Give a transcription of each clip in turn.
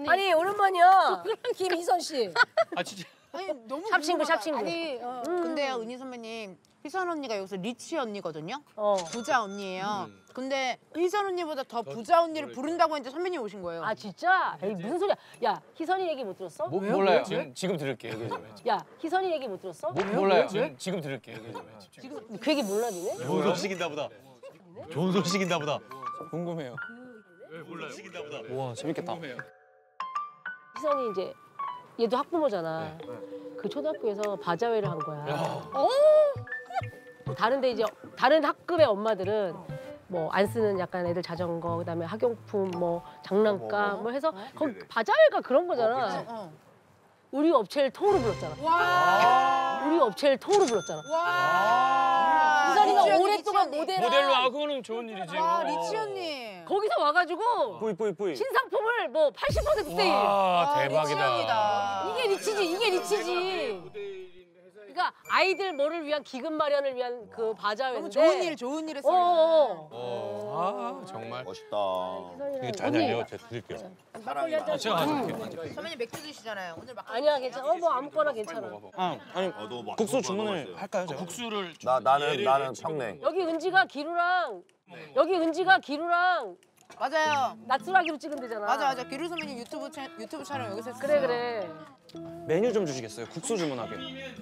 아니 오랜만이야. 김희선 씨. 아 진짜. 아니 너무 샵친구 궁금하다. 샵친구. 아니 근데요 은희 선배님 희선 언니가 여기서 리치 언니거든요. 어. 부자 언니예요. 근데 희선 언니보다 더 부자 언니를 부른다고 했는데 선배님 오신 거예요. 아 진짜? 에이, 무슨 소리야? 야 희선이 얘기 못 들었어? 몰라요. 지금 들을게요. 야 희선이 얘기 못 들었어? 몰라요. 지금 들을게요. 지금 그 얘기 몰라 니네? 좋은 소식인다 보다. 좋은 소식인다 보다. 궁금해요. 몰라요. 소식인다 보다. 와 재밌겠다. 희선이 이제 얘도 학부모잖아. 그 초등학교에서 바자회를 한 거야. 다른데 이제 다른 학급의 엄마들은 뭐 안 쓰는 약간 애들 자전거 그다음에 학용품 뭐 장난감 뭐 해서 거기 바자회가 그런 거잖아. 우리 업체를 통으로 불렀잖아. 와. 우리 업체를 통으로 불렀잖아. 와. 희선이가 리치 언니, 오랫동안 리치 언니. 모델로 아 그거는 좋은 일이지. 와 리치 언니. 거기서 와가지고 뿌이. 신상품을 뭐 80% 세일. 와 리치 대박이다. 언니다. 이게 리치지, 이게 리치지. 그러니까 아이들 뭐를 위한 기금 마련을 위한 그 바자회인데. 너무 좋은 일 했어요. 어. 아 정말. 멋있다. 희선이랑 아니요, 제가 드릴게요. 막걸리 한 잔. 제가 가져올게요. 선배님 맥주 드시잖아요. 오늘 막 아니야 괜찮아. 뭐 아무거나 괜찮아. 아니 국수 주문을 할까요? 제가? 국수를 나는 평냉. 여기 은지가 기루랑 맞아요. 낮술하기로 찍은 데잖아. 맞아. 기루 선배님 유튜브 촬영 여기서 했어요. 그래. 메뉴 좀 주시겠어요? 국수 주문하게.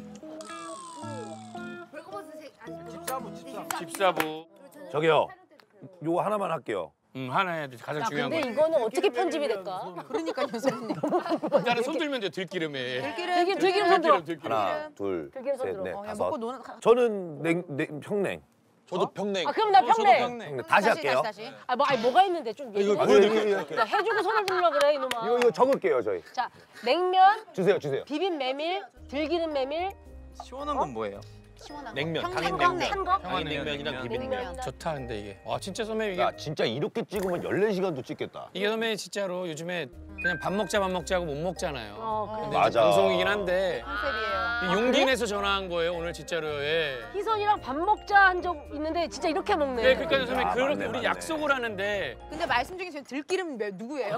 집사부. 저기요. 요거 하나만 할게요. 하나 해야 돼. 가장 야 중요한 근데 거. 이거는 어떻게 편집이 될까? 그러니까요 선배님. 일단은 손 들면 돼 들기름에. 들기름 손 들어. 하나, 둘, 들기름 손 셋, 들어. 넷, 그냥 다섯. 먹고 노는. 저는 평냉. 저도 평냉. 아 그럼 나 평냉. 평냉. 다시 할게요. 다시. 아니 뭐가 있는데 좀 얘기해. 나 해주고 손을 들라 그래 이놈아. 이거 적을게요 저희. 자 냉면, 주세요. 비빔 메밀, 들기름 메밀. 시원한 건 뭐예요? 시원한 냉면, 거. 당연냉면. 한 거? 당연냉면이랑 비빔냉면. 좋다 근데 이게. 와 진짜 선배님 이게 야 진짜 이렇게 찍으면 14시간도 찍겠다. 이게 선배님 진짜로 요즘에 그냥 밥 먹자 하고 못 먹잖아요. 그래. 근데 맞아. 이제 방송이긴 한데 컨셉이에요. 용기 내서 전화한 거예요 오늘 진짜로. 예. 희선이랑 밥 먹자 한 적 있는데 진짜 이렇게 먹네. 네, 그러니까 선배님 아, 그렇게 맞네, 우리 맞네. 약속을 하는데 근데 말씀 중에 지금 들기름 누구예요?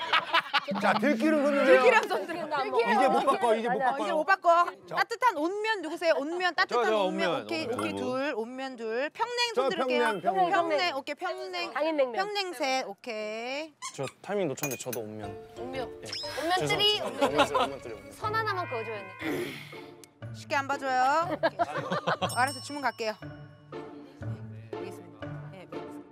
자 들기름 흔들려. 들기름 손들. 이제 못 바꿔. 이제 못 아니야, 바꿔요. 이제 못 바꿔. 따뜻한 온면 누구세요? 온면 따뜻한 저 온면. 온면, 오케이 온면. 둘 온면 둘. 평냉 저 손 들을게요. 평냉. 평냉 오케이 평냉. 당인냉면. 평냉 셋 오케이. 저 타이밍 놓쳤는데 저도 온면. 온면들이 선 하나만 그어줘야 돼. 쉽게 안 봐줘요. 알아서 주문 갈게요. 알겠습니다. 네,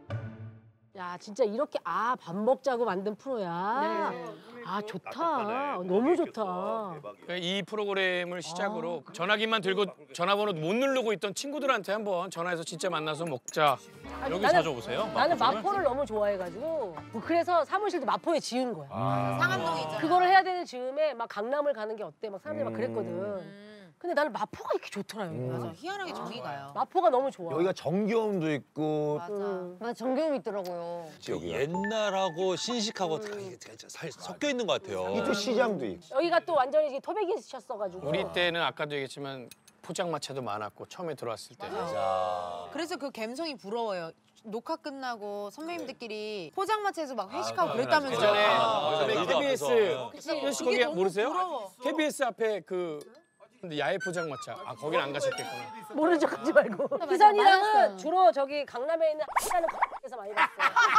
야 진짜 이렇게 밥 먹자고 만든 프로야. 아 좋다. 너무 좋다. 이 프로그램을 시작으로 전화기만 들고 전화번호 못 누르고 있던 친구들한테 한번 전화해서 진짜 만나서 먹자. 여기 나는- 자주 오세요? 나는 마포를 너무 좋아해가지고 그래서 사무실도 마포에 지은 거야. 상암동에 있잖아. 그거를 해야 되는 즈음에 막 강남을 가는 게 어때? 막 사람들이 막 그랬거든. 근데 나는 마포가 이렇게 좋더라 여기. 맞아 희한하게 정이 가요. 마포가 너무 좋아. 여기가 정겨움도 있고. 맞아. 맞아 정겨움 있더라고요. 여기가. 옛날하고 신식하고 섞여 있는 것 같아요. 이또 시장도 있고. 여기가 또 완전히 토백이셨어가지고. 우리 때는 아까도 얘기했지만 포장마차도 많았고 처음에 들어왔을 때. 그래서 그 감성이 부러워요. 녹화 끝나고 선배님들끼리 포장마차에서 막 회식하고 그랬다면서요. 예전에 아, KBS 그치? 혹시 그게 거기 너무 모르세요? 부러워. KBS 앞에 그 야외 포장마차. 거긴 안 가셨겠구나. 모르는 척하지 말고. 맞아, 희선이랑은 맞았어요. 주로 저기 강남에 있는 하나는 에서 많이 봤어.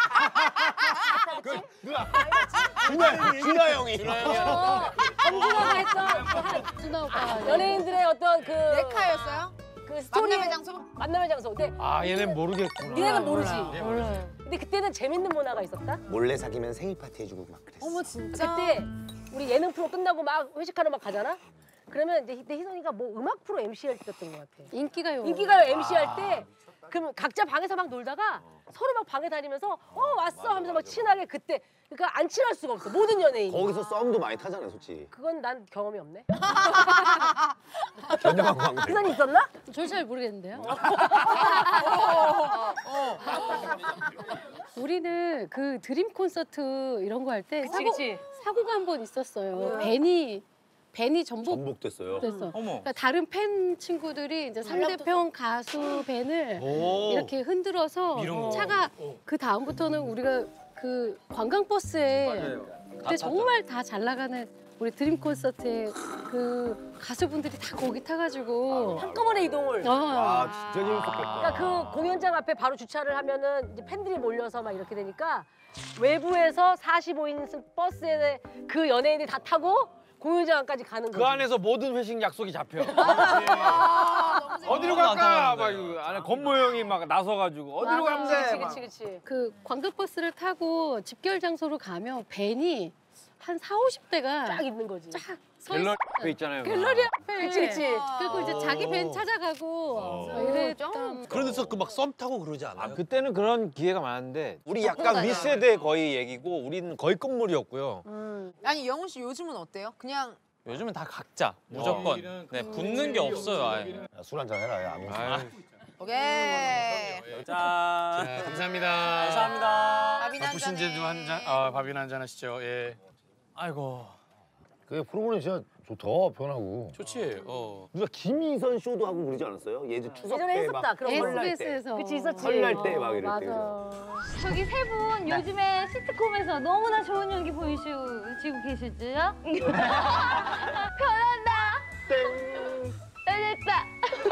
준하 형이. 엄준하가 했던 준하 오빠. 연예인들의 어떤 그 네카였어요? 그 스토리 만남의 장소? 만남의 장소. 근데 아 얘는 모르겠구나. 니네는 모르지. 몰라요. 근데 그때는 재밌는 문화가 있었다. 몰래 사귀면 생일 파티 해주고 막 그랬어. 어머 진짜. 그때 우리 예능 프로 끝나고 막 회식하러 막 가잖아. 그러면 이제 희선이가 뭐 음악 프로 MC 할 때였던 것 같아. 인기가요. 인기가요 MC 할 때 그럼 각자 방에서 막 놀다가 서로 막 방에 다니면서 왔어 하면서 막 친하게 그때 그러니까 안 친할 수가 없어 모든 연예인이. 거기서 썸도 많이 타잖아요, 솔직히. 그건 난 경험이 없네. 견뎌갖고 간 거예요. 희선이 있었나? 저 잘 모르겠는데요. 우리는 그 드림 콘서트 이런 거 할 때 사고가 한 번 있었어요. 벤이 전복됐어요. 됐어. 어머. 그러니까 다른 팬 친구들이 이제 상대편 가수 벤을 오. 이렇게 흔들어서 밀은 거. 차가 그 다음부터는 우리가 그 관광버스에 근데 정말 다 잘 나가는 우리 드림 콘서트에 그 가수분들이 다 거기 타가지고 한꺼번에 이동을. 아 진짜 재밌었겠다. 그러니까 그 공연장 앞에 바로 주차를 하면은 이제 팬들이 몰려서 막 이렇게 되니까 외부에서 45인승 버스에 그 연예인들이 다 타고 공연장까지 가는 거지. 그 안에서 모든 회식 약속이 잡혀. 어디로 너무 갈까? 막 많다는데. 이거 안에 권모 형이 막 나서가지고 어디로 가면 돼? 막. 그치. 그 관객버스를 타고 집결 장소로 가면 벤이 한 40~50대가 쫙 있는 거지. 서 갤러리 있어요. 앞에 있잖아요. 갤러리 앞에. 그치. 그리고 이제 자기 벤 찾아가고 막 이랬던. 그런 데서 그 막 썸 타고 그러지 않아요? 아 그때는 그런 기회가 많은데 우리 약간 윗세대 거의 얘기고 우리는 거의 끝물이었고요. 아니 영훈 씨 요즘은 어때요? 그냥 요즘은 다 각자 무조건 네 붙는 게 없어요 아예. 술 한잔 해라 야. 아무 오케이. 짠. 자, 감사합니다. 감사합니다. 밥이나 바쁘신데도 한 잔, 밥이나 한잔 하시죠. 예. 아이고. 그 프로그램 진짜 좋다 편하고. 좋지. 누가 김희선 쇼도 하고 그러지 않았어요? 예전 추석 예전에 때 했었다. 막 그런 거. 설날 때. SBS에서. 그치 있었지. 설날 때 막 이럴 때. 맞아. 저기 세 분 요즘에 시트콤에서 너무나 좋은 연기 보여주고 계시죠? 편하다. 됐다.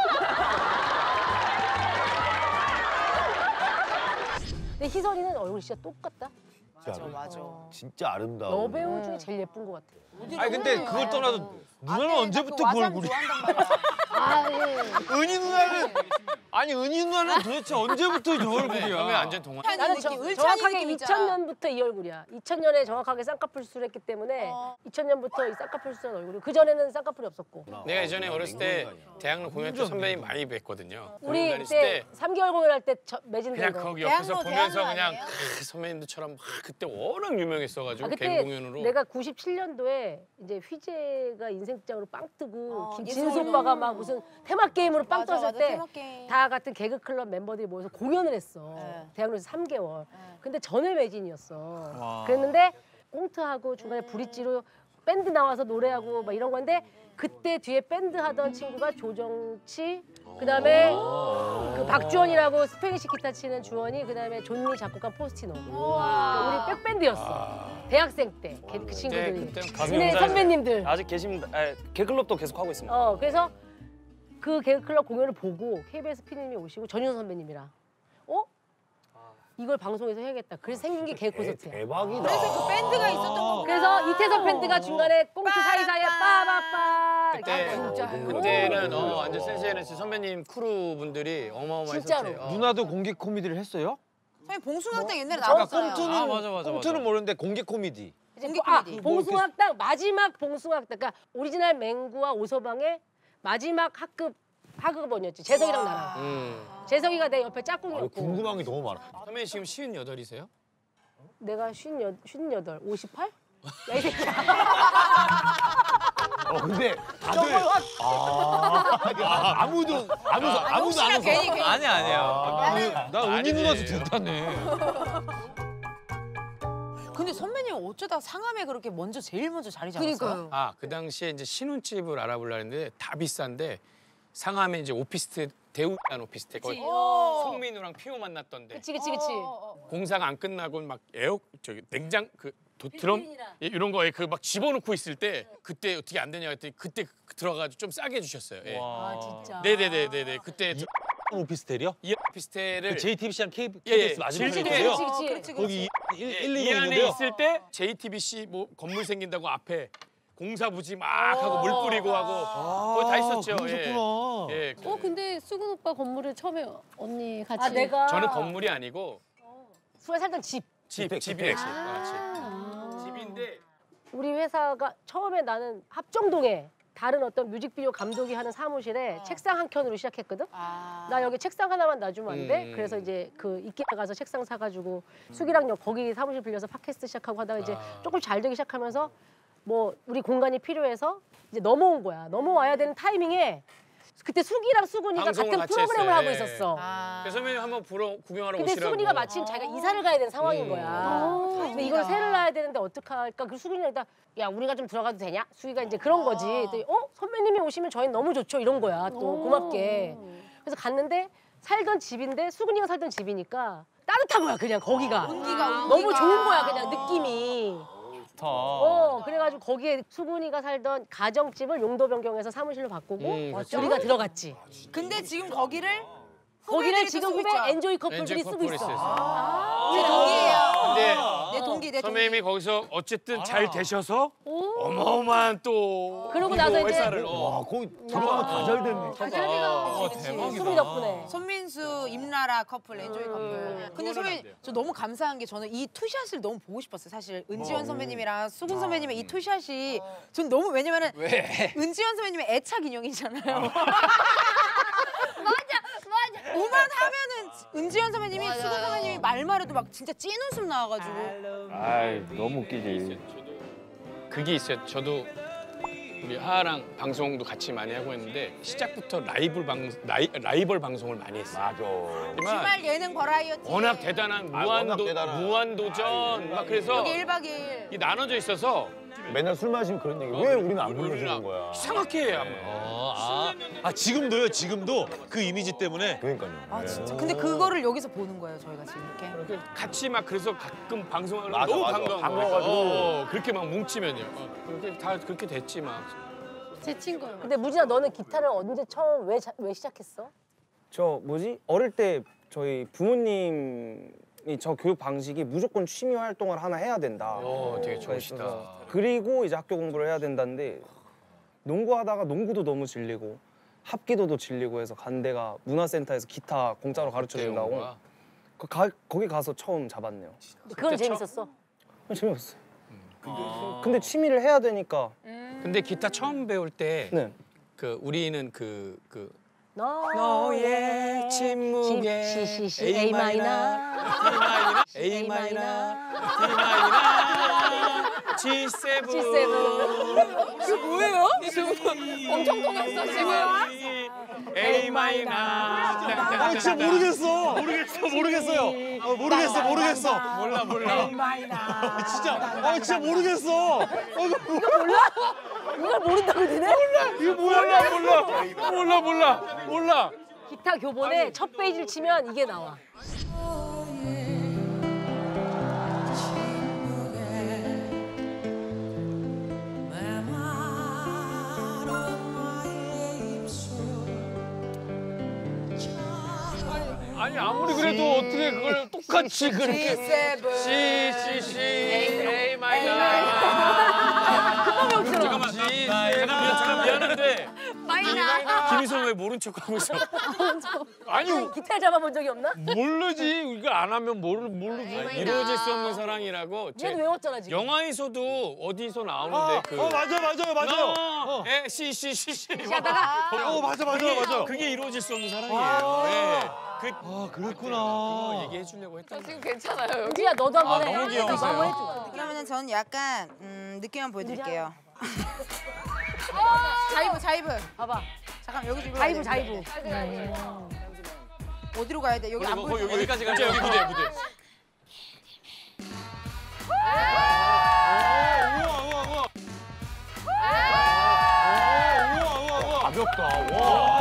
근데 희선이는 얼굴이 진짜 똑같다. 맞아. 진짜 아름다워. 여배우 중에 제일 예쁜 것 같아. 아니 근데 그걸 떠나도 누나는 언제부터 그 얼굴이? 아, 예. 은희 누나는 아니 은희 누나는 도대체 언제부터 저 처음에 얼굴이야? 완전 동안. 나는 을찬이 정확하게 느낌이잖아. 2000년부터 이 얼굴이야. 2000년에 정확하게 쌍꺼풀수를 했기 때문에 2000년부터 이 쌍꺼풀수한 얼굴이 그 전에는 쌍꺼풀이 없었고. 내가 예전에 어렸을 때 대학로 공연 때 선배님 많이 뵀거든요. 우리 공연 다녔을 그때 때 3개월 공연할 때 매진된 그냥 거. 거기 옆에서 대학로, 보면서 대학로 그냥 아니에요? 선배님들처럼 막 그때 워낙 유명했어가지고 아, 개그 그때 공연으로. 내가 97년도에 이제 휘재가 인생장으로 빵 뜨고 김진수 예술로. 오빠가 막 무슨 테마 게임으로 빵 맞아, 떴을 맞아, 때 테마게임. 다 같은 개그클럽 멤버들이 모여서 공연을 했어. 네. 대학로에서 3개월. 근데 전회 매진이었어. 와. 그랬는데 꽁트하고 중간에 브릿지로 밴드 나와서 노래하고 막 이런 건데 그때 뒤에 밴드 하던 친구가 조정치, 그다음에 그 박주원이라고 스페니시 기타 치는 주원이, 그다음에 존니 작곡가 포스티노. 그러니까 우리 백밴드였어. 대학생 때 그 친구들이. 그때 근데 선배님들. 아직 계십니다. 개클럽도 계속 하고 있습니다. 그래서 그 개그클럽 공연을 보고 KBS PD님이 오시고 전윤 선배님이랑 이걸 방송에서 해야겠다. 그래서 생긴 게 개그 콘서트야. 대박이다. 그래서 그 밴드가 있었던 거구나. 그래서 이태석 밴드가 중간에 꽁트 사이사이에 빠바빠. 그때 그때는 완전 센세이션했어. 선배님 크루 분들이 어마어마했었지. 진짜로. 누나도 공개 코미디를 했어요? 선생님 봉숭아학당 옛날에 아까 나왔잖아요. 꽁트는 아, 맞아. 꽁트는 모르는데 공개 코미디. 이제 공개 코미디. 봉숭아학당 마지막 봉숭아학당. 그러니까 오리지널 맹구와 오서방의 마지막 하급원이었지. 재석이랑 나랑. 재석이가 내 옆에 짝꿍이었고. 궁금한 게 너무 많아. 선배님 지금 58이세요? 내가 58, 58? 야, 이 새끼야. 근데 다들 아무도 안 혹시나 괜히 웃어. 아니에요. 나 은희 누나도 된다네. 근데 선배님 어쩌다 상암에 그렇게 제일 먼저 자리 잡았어요? 그 당시에 이제 신혼집을 알아보려는데 다 비싼데 상암에 이제 오피스텔 대우한 오피스텔 거기 송민우랑 피오 만났던데 그치. 공사가 안 끝나고 막 냉장 드럼 이런 거에 막 집어넣고 있을 때 그때 어떻게 안 되냐 했더니 그때 들어가지고 좀 싸게 해주셨어요. 예. 아, 진짜. 네네네네. 그때 오피스텔이요? 이 오피스텔을 그 JTBC랑 KBS 예, 맞은편에 질질이 있어요? 그치. 거기 1, 이 2동 안에 있는데요. 있을 때 JTBC 뭐 건물 생긴다고 앞에 공사 부지 막 하고 물 뿌리고 하고 거기 다 있었죠. 그러셨구나. 예. 근데 수근 오빠 건물에 처음에 언니 같이. 내가 저는 건물이 아니고 술에 살던 집. 집이래 집. 집인데 우리 회사가 처음에 나는 합정동에 다른 어떤 뮤직비디오 감독이 하는 사무실에 책상 한 켠으로 시작했거든. 나 여기 책상 하나만 놔주면 안 돼? 그래서 이제 그 이케아 가서 책상 사가지고 수기랑 거기 사무실 빌려서 팟캐스트 시작하고 하다가 이제 조금 잘 되기 시작하면서 뭐 우리 공간이 필요해서 이제 넘어온 거야. 넘어와야 되는 타이밍에 그때 수기랑 수근이가 방송을 같은 같이 프로그램을 했어요. 하고 예. 있었어. 그래서 선배님 한번 구경하러 근데 오시라고. 수근이가 마침 자기가 이사를 가야 되는 상황인 거야. 근데 이걸 새를 놔야 되는데 어떡할까? 그 수근이가 일단 야 우리가 좀 들어가도 되냐? 수기가 이제 그런 거지. 또 선배님이 오시면 저희는 너무 좋죠. 이런 거야. 또 고맙게. 그래서 갔는데 살던 집인데 수근이가 살던 집이니까 따뜻한 거야 그냥 거기가. 온기가. 너무 좋은 거야 그냥 느낌이. 좋다. 그래가지고 거기에 수근이가 살던 가정집을 용도 변경해서 사무실로 바꾸고 맞죠? 우리가 들어갔지. 근데 지금 거기를 거기를 후배들이 지금 쓰고 후배 있죠? 엔조이 커플들이 엔조이 쓰고 커플이 있어. 쓰고 내 동기예요. 근데 내 동기, 내 동기. 선배님이 거기서 어쨌든 잘 되셔서 어마어마한 또 그러고 나서 이제 회사를 와, 거기 들어가면 다 잘 됐네. 대박이다. 수미 덕분에. 손민수, 임나라 커플, 엔조이 커플. 근데 선배님 저 너무 감사한 게 저는 이 투샷을 너무 보고 싶었어요. 사실 은지원 선배님이랑 수근 선배님의 이 투샷이 전 너무 왜냐면은 은지원 선배님의 애착 인형이잖아요. 맞아. 오만하면은 은지원 선배님이 수근 선배님이 말만 해도 막 진짜 찐 웃음 나와가지고. 아이 너무 웃기지. 그게 있어요. 저도 우리 하하랑 방송도 같이 많이 하고 했는데 시작부터 라이벌 방송을 많이 했어요. 맞아. 하지만 주말 예능 버라이어티. 워낙 대단한 워낙 대단한. 무한도전 막 그래서 여기 1박 2일. 이 나눠져 있어서 맨날 술 마시면 그런 얘기. 왜 우리는 안 불러주는 거야? 이상하게 해요. 지금도요. 지금도 그 이미지 때문에. 그러니까요. 아 진짜. 근데 그거를 여기서 보는 거예요 저희가 지금 이렇게. 같이 막 그래서 가끔 방송하는 거 맞아, 너무 맞아. 반가운 반가워가지고. 거예요. 그렇게 막 뭉치면요. 그렇게 다 그렇게 됐지 막. 제 친구. 근데 무진아 너는 기타를 언제 처음 왜 시작했어? 저 뭐지? 어릴 때 저희 부모님이 저 교육 방식이 무조건 취미 활동을 하나 해야 된다. 되게 좋으시다. 그리고 이제 학교 공부를 해야 된다는데 농구하다가 농구도 너무 질리고 합기도도 질리고 해서 간 데가 문화센터에서 기타 공짜로 가르쳐 준다고. 거기 가서 처음 잡았네요. 그건 재밌었어. 재미없어요. 근데 취미를 해야 되니까. 근데 기타 처음 배울 때 네. 그 우리는 그 너의 침묵에 C A 마이너 A 마이너 G7 이게 뭐예요? 엄청 통했어 지금. A 마이너 진짜 모르겠어. 모르겠어요. 모르겠어. 몰라. 진짜 모르겠어. 이걸 모른다고 니네? 이거 몰라. 기타 교본에 첫 페이지를 치면 이게 나와. 아니 아무리 그래도 어떻게 그걸 똑같이 그렇게 C A 마이너 잠깐만 미안한데 김희선 왜 모른 척하고 있어? 아니 기타를 잡아본 적이 없나? 모르지 이거 안 하면 모르지 이루어질 수 없는 사랑이라고 얘도 외웠잖아 지금. 영화에서도 어디서 나오는데 그 맞아요. C 하다가 맞아. 그게 이루어질 수 없는 사랑이에요. 네. 그랬구나. 그거 얘기해 주려고 했던 거. 은지야 너도 한번 해. 너무 귀여우세요. 너도 한번 해줘. 그러면은 저는 약간 느낌 한번 보여드릴게요. 자이브. 봐봐. 잠깐 여기 좀. 자이브. 어디로 가야 돼? 여기 안 보여. 여기까지 가자. 여기 무대. 가볍다. 와.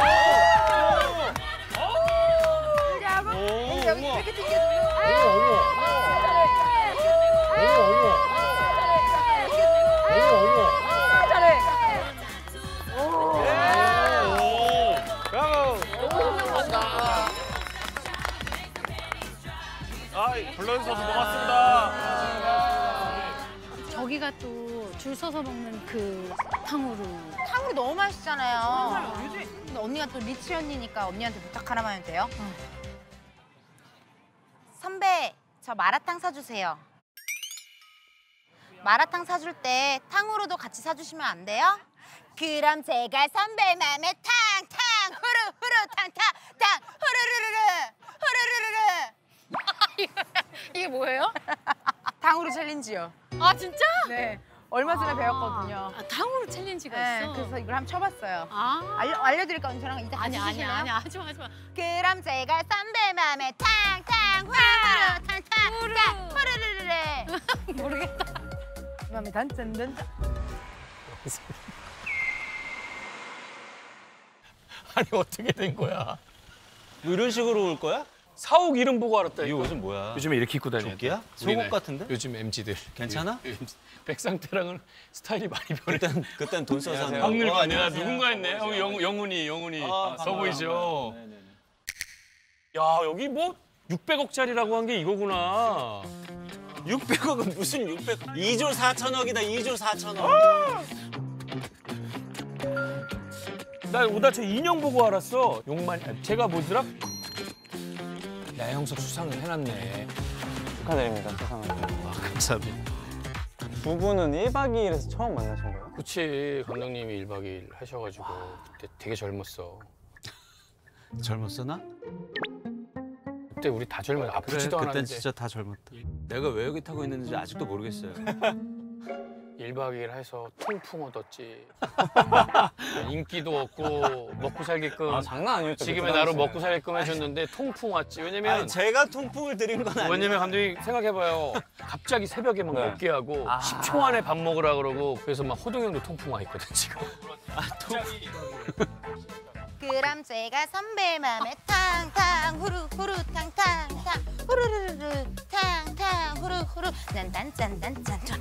여기 이렇게 튕겨주고. 잘해. 불러주셔서 고맙습니다. 저기가 또 줄 서서 먹는 그 탕후루. 탕후루 너무 맛있잖아요. 근데 언니가 또 리치 언니니까 언니한테 부탁 하나만 해도 돼요? 선배, 저 마라탕 사주세요. 마라탕 사줄 때 탕후루도 같이 사주시면 안 돼요? 그럼 제가 선배 맘에 탕탕 후루 탕탕탕 후루루루루. 이게 뭐예요? 탕후루 챌린지요. 아 진짜? 네, 얼마 전에 배웠거든요. 아, 탕후루 챌린지가 네, 있어? 그래서 이걸 한번 쳐봤어요. 아. 알려드릴까 언니랑 이따 같이 아니야 치실래요? 하지 마. 그럼 제가 선배 맘에 탕탕 후루루루 탕탕 후루루루루. 모르겠다. 맘에 단짠. 아니 어떻게 된 거야? 뭐 이런 식으로 올 거야? 사옥 이름 보고 알았다. 이거 옷은 뭐야? 요즘에 이렇게 입고 다녀. 조끼야? 우리네. 속옷 같은데? 요즘 MZ들. 괜찮아? 백상태랑은 스타일이 많이 변해. 그땐 돈 써서 한 거. 형님 아니라 누군가 했네. 영훈이 서 보이죠. 야 여기 뭐 600억짜리라고 한 게 이거구나. 600억은 무슨 600억? 2조 4천억이다. 2조 4천억. 나 오다 저 인형 보고 알았어. 용만 제가 뭐더라? 야영석 수상을 해놨네. 축하드립니다, 수상을. 감사합니다. 두 분은 1박 2일에서 처음 만나신 거예요? 그치 감독님이 1박 2일 하셔가지고 그때 되게 젊었어. 젊었어 나? 그때 우리 다 젊었어. 아프지도 않았는데. 그땐 진짜 다 젊었다. 내가 왜 여기 타고 있는지 아직도 모르겠어요. 1박 2일 해서 통풍 얻었지. 인기도 없고 먹고 살게끔. 장난 아니었죠. 지금의 나로 먹고 살게끔 해줬는데 통풍 왔지. 왜냐면 아니, 제가 통풍을 드린 건 아니에요. 왜냐면 감독님 생각해봐요. 갑자기 새벽에 막 먹게 하고 10초 안에 밥 먹으라 그러고 그래서 막 호동이 형도 통풍 와 있거든 지금. 그럼 제가 선배 맘에 탕탕 후루 후루 탕탕탕 후루루루 탕탕 후루 후루 난딴짠딴짠짠.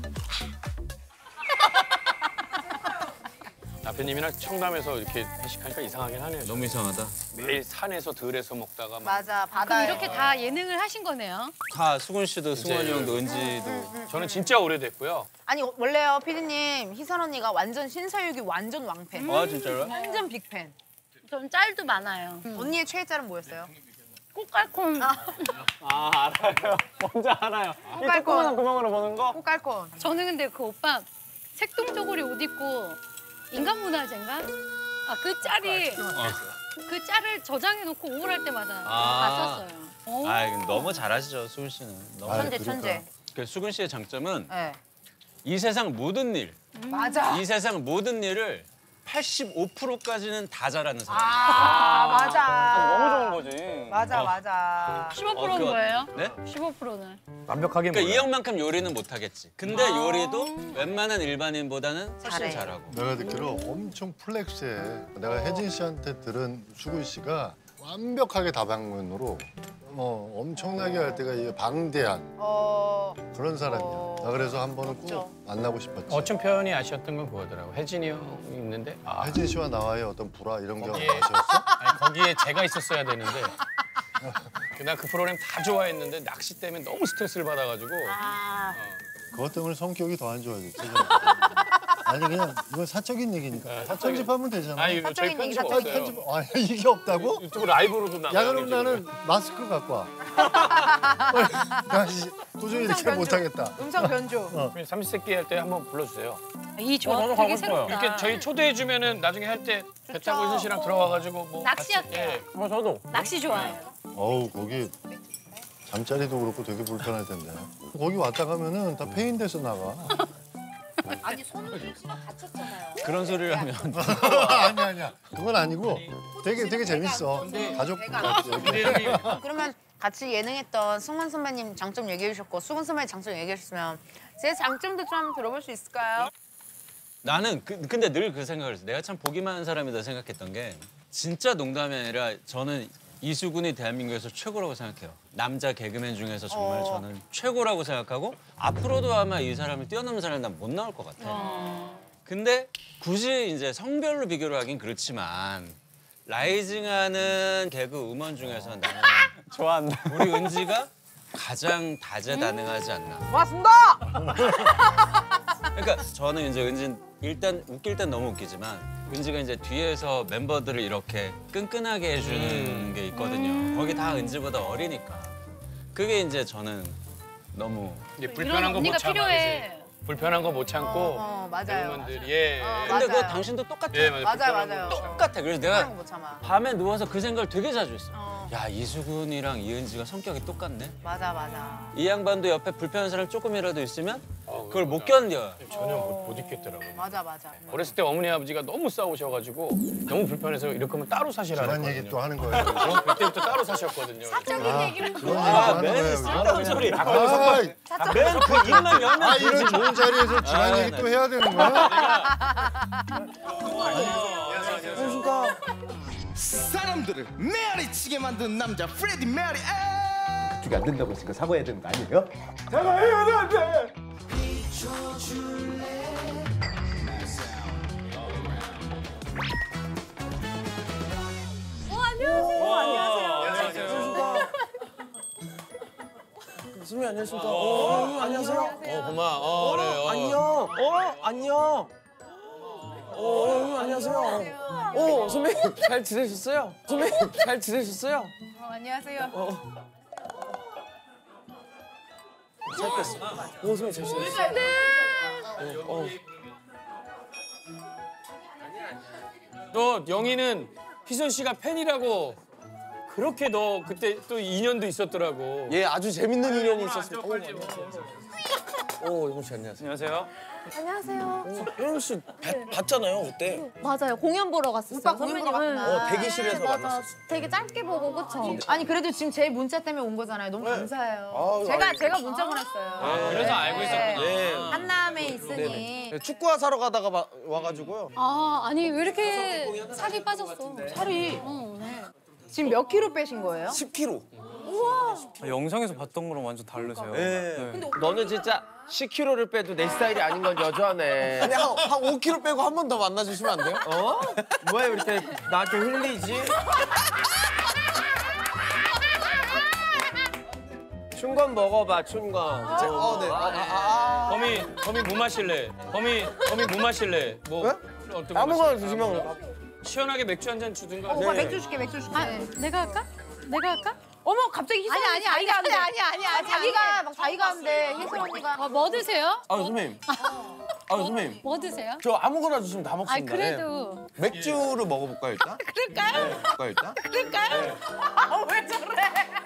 대표님이랑 청담에서 이렇게 회식하니까 이상하긴 하네요. 너무 이상하다. 매일 산에서 들에서 먹다가 막 맞아 그럼 바다에. 이렇게 다 예능을 하신 거네요. 다 수근 씨도 승원이 형도 은지도. 저는 진짜 오래됐고요. 아니 원래요 피디님 희선 언니가 완전 신서유기 완전 왕팬. 아 진짜로? 완전 빅팬. 전 짤도 많아요. 언니의 최애 짤은 뭐였어요? 꽃갈콘. 알아요. 뭔지 알아요. 이 꽃갈콘. 조그만한 구멍으로 보는 거? 꽃갈콘. 저는 근데 그 오빠 색동저고리 옷 입고 인간문화재인가? 아 그 짤이 그 짤을 저장해놓고 우울할 때마다 봤었어요. 오. 아 너무 잘하시죠 수근 씨는. 너무. 천재 천재. 그 수근 씨의 장점은 네. 이 세상 모든 일, 맞아. 이 세상 모든 일을 85%까지는 다 잘하는 사람. 아 맞아. 너무 좋은 거지. 맞아 맞아. 15%는 그거- 뭐예요? 네? 15%는. 완벽하게 그러니까 이 몰라요. 형만큼 요리는 못하겠지. 근데 요리도 웬만한 일반인보다는 훨씬 잘해. 잘하고. 내가 듣기로 엄청 플렉스해. 내가 혜진 씨한테 들은 수근 씨가 완벽하게 다방면으로 엄청나게 할 때가 이게 방대한 그런 사람이야. 나 그래서 한 번은 꼭 만나고 싶었지. 어촌 표현이 아쉬웠던 건 그거더라고. 혜진이 형이 있는데 혜진 씨와 나와의 어떤 불화 이런 게 거기에- 아쉬웠어? 아니, 거기에 제가 있었어야 되는데 난 그 프로그램 다 좋아했는데 낚시 때문에 너무 스트레스를 받아가지고 그것 때문에 성격이 더 안 좋아졌지. 아니 그냥 이건 사적인 얘기니까 편집하면 되잖아. 아니 저희 사적인 얘기, 편집 사적인 없어요. 편집 아니 이게 없다고? 유튜브 라이브로도 나가요. 야 그럼 나는 마스크 갖고 와. 나 도저히 이렇게 못하겠다. 음성 변조. 삼시세끼 할 때 한번 불러주세요. 이 조합 되게 새롭다. 이렇게 저희 초대해주면은 나중에 할 때 배 타고 이순 씨랑 들어가가지고 뭐 낚시할게요. 같이, 저도. 낚시 좋아해요. 어우 거기 잠자리도 그렇고 되게 불편할 텐데. 거기 왔다 가면은 다 폐인돼서 나가. 아니 손흥민 씨가 다쳤잖아요. 그런 소리를 하면 아니야. 그건 아니고 되게 재밌어. 가족 같이 이렇게. 그러면 같이 예능했던 승원 선배님 장점 얘기해 주셨고 수근 선배님 장점 얘기해 주셨으면 제 장점도 좀 들어볼 수 있을까요? 나는 근데 늘 그 생각을 했어. 내가 참 보기만 한 사람이다 생각했던 게 진짜 농담이 아니라 저는 이수근이 대한민국에서 최고라고 생각해요. 남자 개그맨 중에서 정말 저는 최고라고 생각하고 앞으로도 아마 이 사람을 뛰어넘는 사람이 난 못 나올 것 같아. 근데 굳이 이제 성별로 비교를 하긴 그렇지만 라이징하는 개그 우먼 중에서 나는 좋아한다. 우리 은지가 가장 다재다능하지 않나. 고맙습니다. 그러니까 저는 이제 은지 일단 웃길 땐 너무 웃기지만 은지가 이제 뒤에서 멤버들을 이렇게 끈끈하게 해주는 게 있거든요. 거기 다 은지보다 어리니까. 그게 이제 저는 너무 이제 이런 불편한 거 못 언니가 참아. 필요해. 불편한 거 못 참고 맞아요. 배우분들이 예. 근데 그거 맞아요. 당신도 똑같아. 예, 맞아요, 불편한 거 맞아요. 못 참아. 똑같아. 그래서 그런 내가 거못 참아. 밤에 누워서 그 생각을 되게 자주 했어. 야 이수근이랑 이은지가 성격이 똑같네. 맞아. 이 양반도 옆에 불편한 사람 조금이라도 있으면 그걸 못 견뎌. 전혀 못 있겠더라고요. 맞아. 어렸을 때 어머니 아버지가 너무 싸우셔가지고 너무 불편해서 이렇게 하면 따로 사시라 집안 그랬거든요. 얘기 또 하는 거예요. 그래서? 그때부터 따로 사셨거든요. 사적인 얘기를. 그런 얘기 아, 하는 거예요. 쓸데없는 소리. 맨 그 입만 열면 이런 좋은 자리에서 집안 아, 얘기 네. 또 해야 되는 거야? 사람들 팬들을 메아리치게 만든 남자 프레디 메아리. 그게 안 된다고 했으니까 사과해야 되는 거 아니에요? 사과해야 돼. 안녕하세요. 안녕하세요. 선배님 안녕하십니까? 안녕하세요. 고마워. 그래. 안녕. 안녕. 안녕하세요. 선배님 잘 지내셨어요? 선배님 잘 지내셨어요? 안녕하세요. 잘 뺐어. 선배님 잘 지내셨어요? 너 영희는 희선 씨가 팬이라고 그렇게 너 그때 또 인연도 있었더라고. 예, 아주 재밌는 인연이 있었습니다. 영훈 씨 안녕하세요. 안녕하세요. 안녕하세요. 영훈 씨 봤잖아요 그때. 맞아요. 공연 보러 갔었어요. 오빠 공연 보러 갔구나. 대기실에서 맞아. 만났었어. 되게 짧게 보고 그쵸? 아니 그래도 지금 제 문자 때문에 온 거잖아요. 너무 감사해요. 제가 문자 보냈어요. 그래서 알고 있었구나. 네. 한남에 있으니. 축구화 사러 가다가 와가지고요. 아니 왜 이렇게 살이 빠졌어? 살이 네. 지금 몇 킬로 빼신 거예요? 10kg. 영상에서 봤던 거랑 완전 다르세요. 네. 너는 진짜 10kg를 빼도 내 스타일이 아닌 건 여전해. 아니 한 5kg 빼고 한 번 더 만나주시면 안 돼요? 어? 뭐야 이렇게 나한테 흘리지? 춘건 먹어봐 춘건. 네. 범이 뭐 마실래? 범이 뭐 마실래? 뭐 어떤 거 아무거나 마실래? 드시면. 시원하게 맥주 한 잔 주든가. 오빠 맥주 줄게, 맥주 줄게. 내가 할까? 내가 할까? 어머 갑자기 희선 언니 자기가 한대. 자기가 막 자기가 한대. 희선 언니가. 뭐 드세요? 선배님. 선배님. 뭐 드세요? 저 아무거나 주시면 다 먹습니다. 그래도 맥주를 먹어볼까요 일단? 그럴까요? 일단? 왜 저래?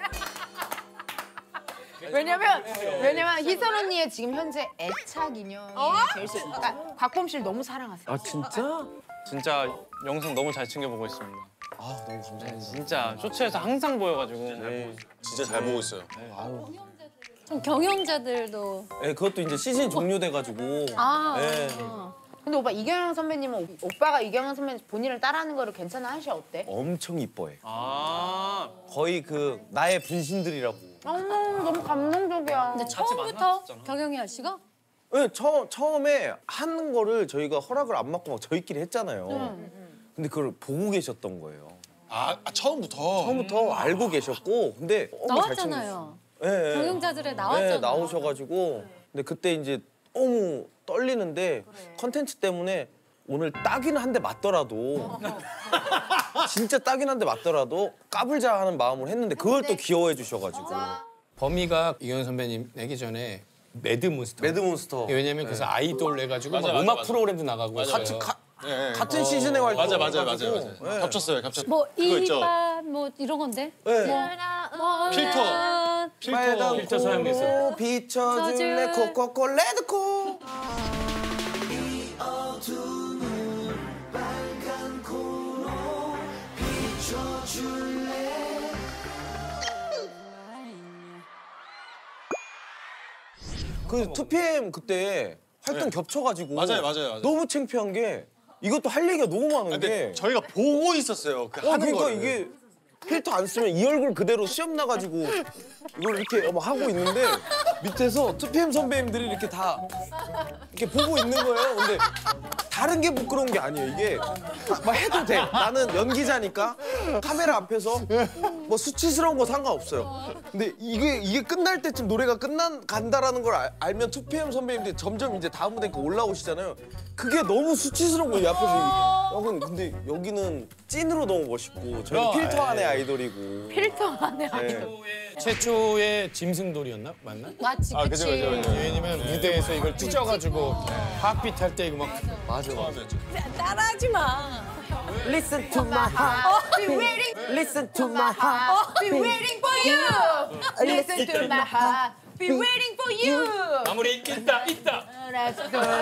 왜냐면 희선 언니의 지금 현재 애착 인형이 제일 그러니까 곽범씨를 너무 사랑하세요. 진짜? 진짜 영상 너무 잘 챙겨보고 있습니다. 너무 감사해요. 진짜 쇼츠에서 항상 보여가지고. 진짜 잘 보고 있어요. 좀 경영자들도 네, 그것도 이제 시즌 종료돼가지고. 네. 근데 오빠 이경영 선배님은 오빠가 이경영 선배님 본인을 따라하는 거를 괜찮아 하셔 어때? 엄청 이뻐해. 거의 그 나의 분신들이라고. 너무 감동적이야. 근데 처음부터 경영이 씨가? 네, 처음에 하는 거를 저희가 허락을 안 받고 막 저희끼리 했잖아요. 근데 그걸 보고 계셨던 거예요. 처음부터 알고 계셨고, 근데 나왔잖아요. 네, 경영자들에 나왔잖아요. 네, 나오셔가지고, 근데 그때 이제 너무 떨리는데 컨텐츠 때문에 오늘 딱이는 한 대 맞더라도 진짜 딱이는 한 대 맞더라도 까불자 하는 마음으로 했는데 그걸 또 귀여워해 주셔가지고. 범이가 이현 선배님 내기 전에 매드몬스터. 왜냐면 그래서 아이돌 해가지고 막 음악 프로그램도 나가고 했어요. 같은 시즌에 활동. 맞아요. 네. 겹쳤어요. 뭐 이밥 뭐 이런 건데. 네. 필터 사용해서. 비춰줄래 코코코 레드코. 그 2PM 그때 활동 겹쳐가지고 맞아요. 너무 창피한 게 이것도 할 얘기가 너무 많은 게 저희가 보고 있었어요. 그 하는 그러니까 거를. 이게 필터 안 쓰면 이 얼굴 그대로 시험 나가지고 이걸 이렇게 막 하고 있는데 밑에서 2PM 선배님들이 이렇게 다 이렇게 보고 있는 거예요. 근데 다른 게 부끄러운 게 아니에요. 이게 막 해도 돼. 나는 연기자니까 카메라 앞에서 뭐 수치스러운 거 상관없어요. 근데 이게 끝날 때쯤 노래가 간다라는 걸 알면 2PM 선배님들이 점점 이제 다음 무대 올라오시잖아요. 그게 너무 수치스러운 거예요. 앞에서. 근데 여기는 찐으로 너무 멋있고 저희는 필터 안의 아이돌이고. 필터 안에 아이돌. 최초의 짐승돌이었나? 맞나? 맞지, 그치. 왜냐면 무대에서 이걸 찢어가지고 핫빛 할 때 이거 막 맞아. 따라하지 마. Listen to my heart. Be waiting. Listen to my heart. Be waiting for you. Listen to my heart. Be waiting for you. 마무리 있다. Let's go.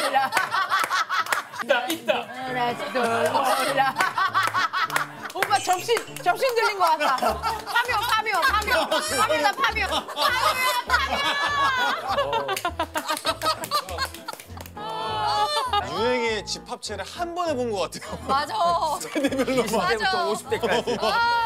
있다. Let's go. 오빠 접신 들린 것 같다. 파묘. 유행의 집합체를 한 번에 본 것 같아요. 맞아. 세대별로 20대부터 50대까지.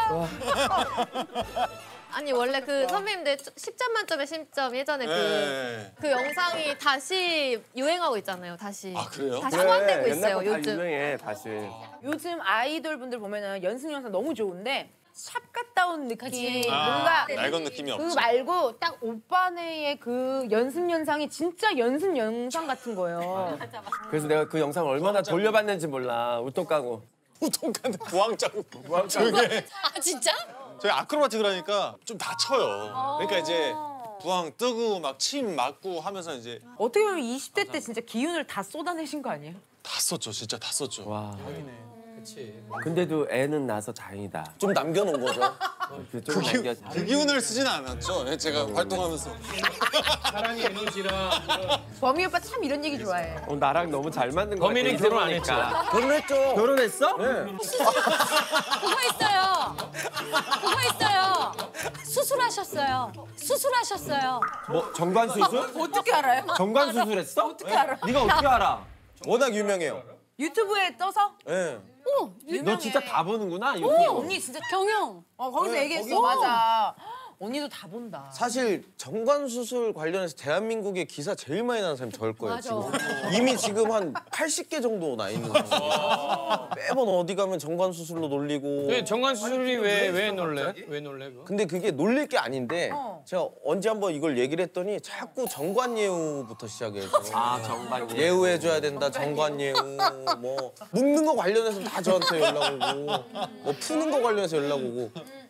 아니 원래 그 선배님들 10점 만점에 10점 예전에 그 영상이 다시 유행하고 있잖아요. 다시. 아 그래요? 다시 소환되고 있어요. 옛날보다 요즘. 유명해 다시. 요즘 아이돌 분들 보면은 연습 영상 너무 좋은데 샵 갔다 온 느낌 그치. 뭔가 낡은 느낌이 그 없지. 말고 딱 오빠네의 그 연습 영상이 진짜 연습 영상 같은 거예요. 그래서 내가 그 영상 얼마나 돌려봤는지 몰라. 우뚝 까고. 우통간데 부항 자국. 저게 아 진짜? 저희 아크로바틱을 하니까 좀 다쳐요. 그러니까 이제 부항 뜨고 막 침 맞고 하면서 이제 어떻게 보면 20대 때 진짜 기운을 다 쏟아내신 거 아니에요? 다 썼죠. 진짜 다 썼죠. 와. 근데도 애는 나서 다행이다. 좀 남겨놓은 거죠. 좀 남겨. 그 기운을 쓰지는 않았죠. 제가 활동하면서. 사랑의 에너지랑 범이 오빠 참 이런 얘기 좋아해. 나랑 너무 잘 맞는 거 같아. 범인은 결혼 안 했죠. 결혼했죠. 결혼했어? 네. 그거 있어요. 그거 있어요. 수술하셨어요. 수술하셨어요. 뭐 정관 수술? 어떻게 알아요? 정관 수술했어? 어떻게 알아? 네가 어떻게 알아? 워낙 유명해요. 유튜브에 떠서? 네. 너 진짜 다 보는구나. 오, 언니 진짜 경영. 거기서 얘기했어. 맞아. 언니도 다 본다. 사실 정관 수술 관련해서 대한민국에 기사 제일 많이 나는 사람이 저일 거예요. 맞아. 지금 이미 지금 한 80개 정도 나 있는 거예요. 매번 어디 가면 정관 수술로 놀리고. 왜 정관 수술이 왜 놀래? 왜 놀래 그거? 근데 그게 놀릴 게 아닌데 제가 언제 한번 이걸 얘기를 했더니 자꾸 정관 예우부터 시작해서 정관 예우해줘야 된다. 정관 예우 뭐 묶는 거 관련해서 다 저한테 연락 오고 뭐 푸는 거 관련해서 연락 오고.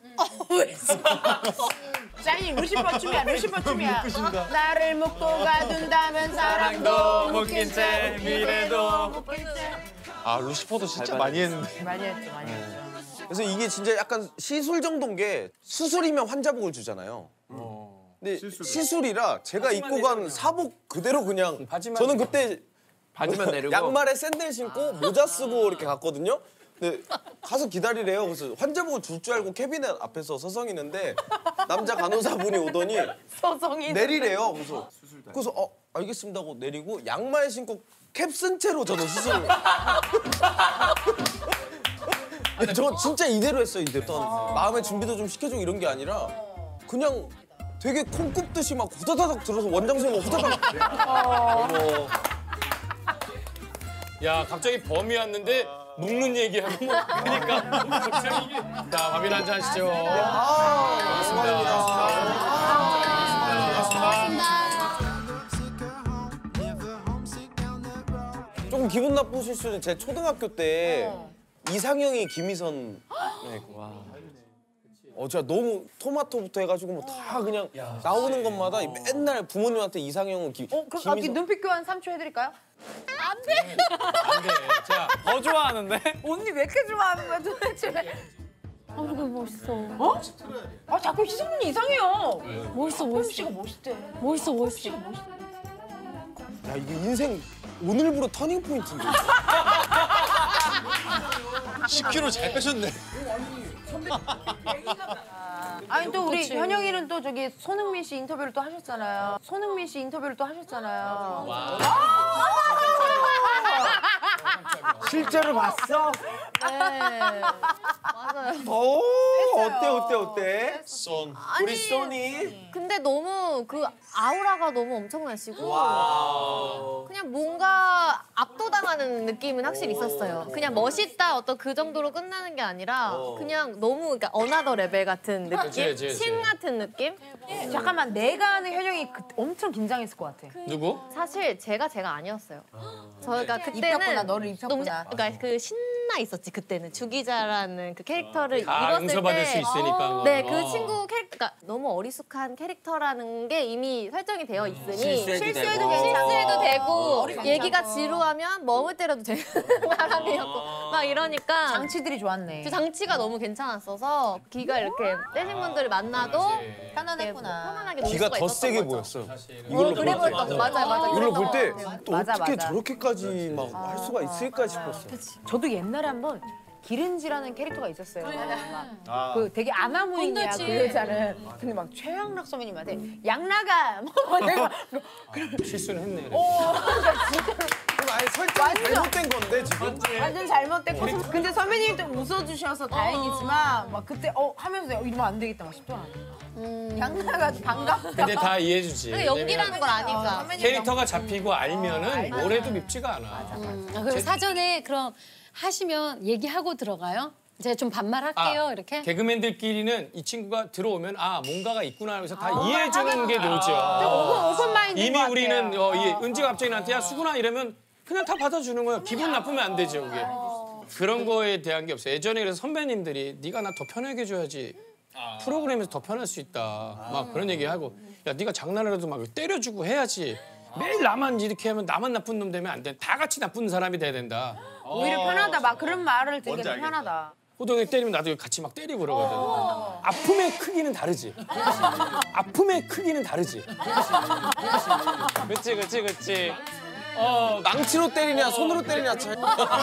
짱이 루시퍼 춤이야. 루시퍼 춤이야. 나를 묶고 가둔다면 사랑도 묶인 채 미래도 묶인 채. 아 루시퍼도 진짜 많이 했는데. 많이 했죠. 많이 했죠. 그래서 이게 진짜 약간 시술 정도인 게 수술이면 환자복을 주잖아요. 근데 시술이라 제가 입고 간 사복 그대로 그냥 저는 그때 바지만 내리고 양말에 샌들 신고 모자 쓰고 이렇게 갔거든요. 근데 가서 기다리래요. 그래서 환자복을 줄 줄 알고 캐비넷 앞에서 서성이는데 남자 간호사분이 오더니 내리래요. 그래서 알겠습니다 하고 내리고 양말 신고 캡 쓴 채로 저도 수술. 저 진짜 이대로 했어요. 이대로. 마음의 준비도 좀 시켜주고 이런 게 아니라 그냥 되게 콩 굽듯이 막 후다다닥 들어서 원장선이 후다닥. 야 갑자기 범이 왔는데 묶는 얘기하고 그러니까 갑자기 이게 자 밥이나 한잔 하시죠. 조금 기분 나쁘실 수는 제 초등학교 때 이상형이 김희선. 제가 너무 토마토부터 해가지고 뭐 다 그냥 나오는 것마다 맨날 부모님한테 이상형은 그럼 김희선. 눈빛 교환 3초 해드릴까요? 안 돼. 자 더 좋아하는데? 언니 왜 이렇게 좋아하는 거야 도대체? 그거 멋있어. 아 자꾸 희성분이 이상해요. 멋있어, 범 씨가 멋있대. 멋있어. 야 이게 인생 오늘부로 터닝 포인트인데. 10kg 잘 빼셨네. 아니 또 우리 현영이는 또 저기 손흥민 씨 인터뷰를 또 하셨잖아요. 실제로 봤어? 네. 맞아요. 어때? 쏜. 우리 소니. 근데 너무 그 아우라가 너무 엄청나시고 그냥 뭔가 압도당하는 느낌은 확실히 있었어요. 그냥 멋있다 어떤 그 정도로 끝나는 게 아니라 그냥 너무 그러니까 어나더 레벨 같은 느낌? 그치. 신 같은 느낌? 잠깐만 내가 아는 현영이 엄청 긴장했을 것 같아. 누구? 사실 제가 아니었어요. 저희가 입혔구나, 그때는 너를 입혔구나. 그러니까 그 신나 있었지 그때는 주기자라는 그 캐릭터를 다 입었을 용서받을 때 수 있으니까. 네, 그 친구 캐릭터, 그러니까 너무 어리숙한 캐릭터라는 게 이미 설정이 되어 있으니 실수해도 되고 얘기가 지루하면 멍을 때려도 되는 사람이었고 막 이러니까 장치들이 좋았네. 그 장치가 너무 괜찮았어서 기가 이렇게 떼신 분들을 만나도 편안했구나. 편안하게 놀 기가 수가 더 있었던 세게 거죠. 보였어요. 그래 보였던 거 맞아요. 이걸로 볼 때 맞아, 어떻게 맞아. 저렇게까지 막 할 수가 있을까 싶었어요. 저도 옛날에 한번 기른지라는 캐릭터가 있었어요. 그 되게 아나무인이야 그 여자는. 근데 막 최양락 선배님한테 양락아 뭐 내가 실수는 했네. 진짜로 아예 설정이 잘못된 건데 지금. 완전 잘못됐고. 근데 선배님이 좀 웃어주셔서 다행이지만 막 그때 하면서 이러면 안 되겠다 싶더라고요. 양나가 반갑다. 근데 다 이해해주지. 근데 연기라는 걸 아니까. 캐릭터가 잡히고 알면은 뭘 해도 밉지가 않아. 그럼 사전에 그럼 하시면 얘기하고 들어가요? 제가 좀 반말할게요 이렇게? 개그맨들끼리는 이 친구가 들어오면 뭔가가 있구나 하면서 다 이해해주는 게 노죠. 오픈 마인드인 이미 것 우리는 같아요. 은지가 갑자기 나한테 야 수근아 이러면 그냥 다 받아주는 거예요. 기분 나쁘면 안 되죠 그게. 그런 거에 대한 게 없어요. 예전에 그래서 선배님들이 네가 나 더 편하게 해줘야지 프로그램에서 더 편할 수 있다. 막 그런 얘기하고 야 네가 장난이라도 막 때려주고 해야지. 매일 나만 이렇게 하면 나만 나쁜 놈 되면 안 돼. 다 같이 나쁜 사람이 돼야 된다. 오히려 편하다. 막 그런 말을 되게 편하다. 호동이 때리면 나도 같이 막 때리고 그러거든. 아픔의 크기는 다르지. 아픔의 크기는 다르지. 그치. 망치로 때리냐 손으로 때리냐 차이.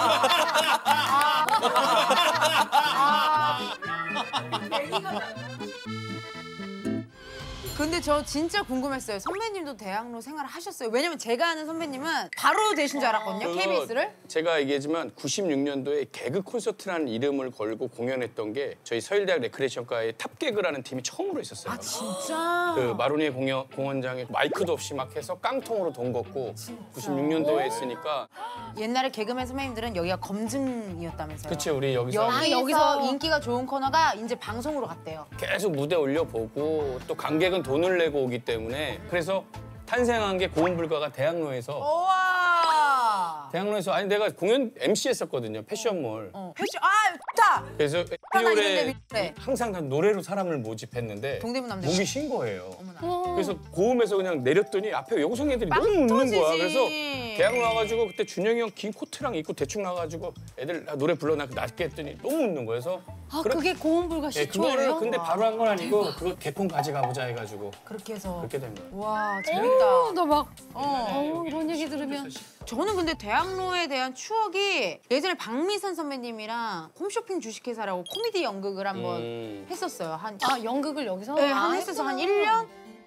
근데 저 진짜 궁금했어요. 선배님도 대학로 생활을 하셨어요? 왜냐면 제가 아는 선배님은 바로 되신 줄 알았거든요, KBS를. 제가 얘기했지만 96년도에 개그 콘서트라는 이름을 걸고 공연했던 게 저희 서울대학 레크레이션과의 탑개그라는 팀이 처음으로 있었어요. 진짜? 그 마로니에 공연장에 마이크도 없이 막 해서 깡통으로 돈 걷고 96년도에 했으니까. 옛날에 개그맨 선배님들은 여기가 검증이었다면서요. 그치 우리 여기서 여기서 인기가 좋은 코너가 이제 방송으로 갔대요. 계속 무대 올려보고 또 관객은 돈을 내고 오기 때문에 그래서 탄생한 게 고음불가가 대학로에서. 우와. 대학로에서 아니 내가 공연 MC 했었거든요. 패션몰. 패션 좋다. 그래서 이런데 에피올에 항상 다 노래로 사람을 모집했는데 동대문 남대문. 목이 쉰 거예요. 그래서 고음에서 그냥 내렸더니 앞에 여고생 애들이 너무 웃는 거야. 그래서 대학로 와가지고 그때 준영이 형 긴 코트랑 입고 대충 나가지고 애들 노래 불러놔 낮게 했더니 너무 웃는 거예요. 그래서 그게 고음불가 시초예요? 그거를 근데 바로 한 건 아니고 그거 개콘 가져가보자 해가지고 그렇게 해서 그렇게 된 거예요. 와 재밌다. 나 막 이런 얘기 들으면 저는 근데 대학로에 대한 추억이 예전에 박미선 선배님이랑 홈쇼핑 주식회사라고 코미디 연극을 한번 했었어요. 연극을 여기서? 네, 했었어. 한 1년?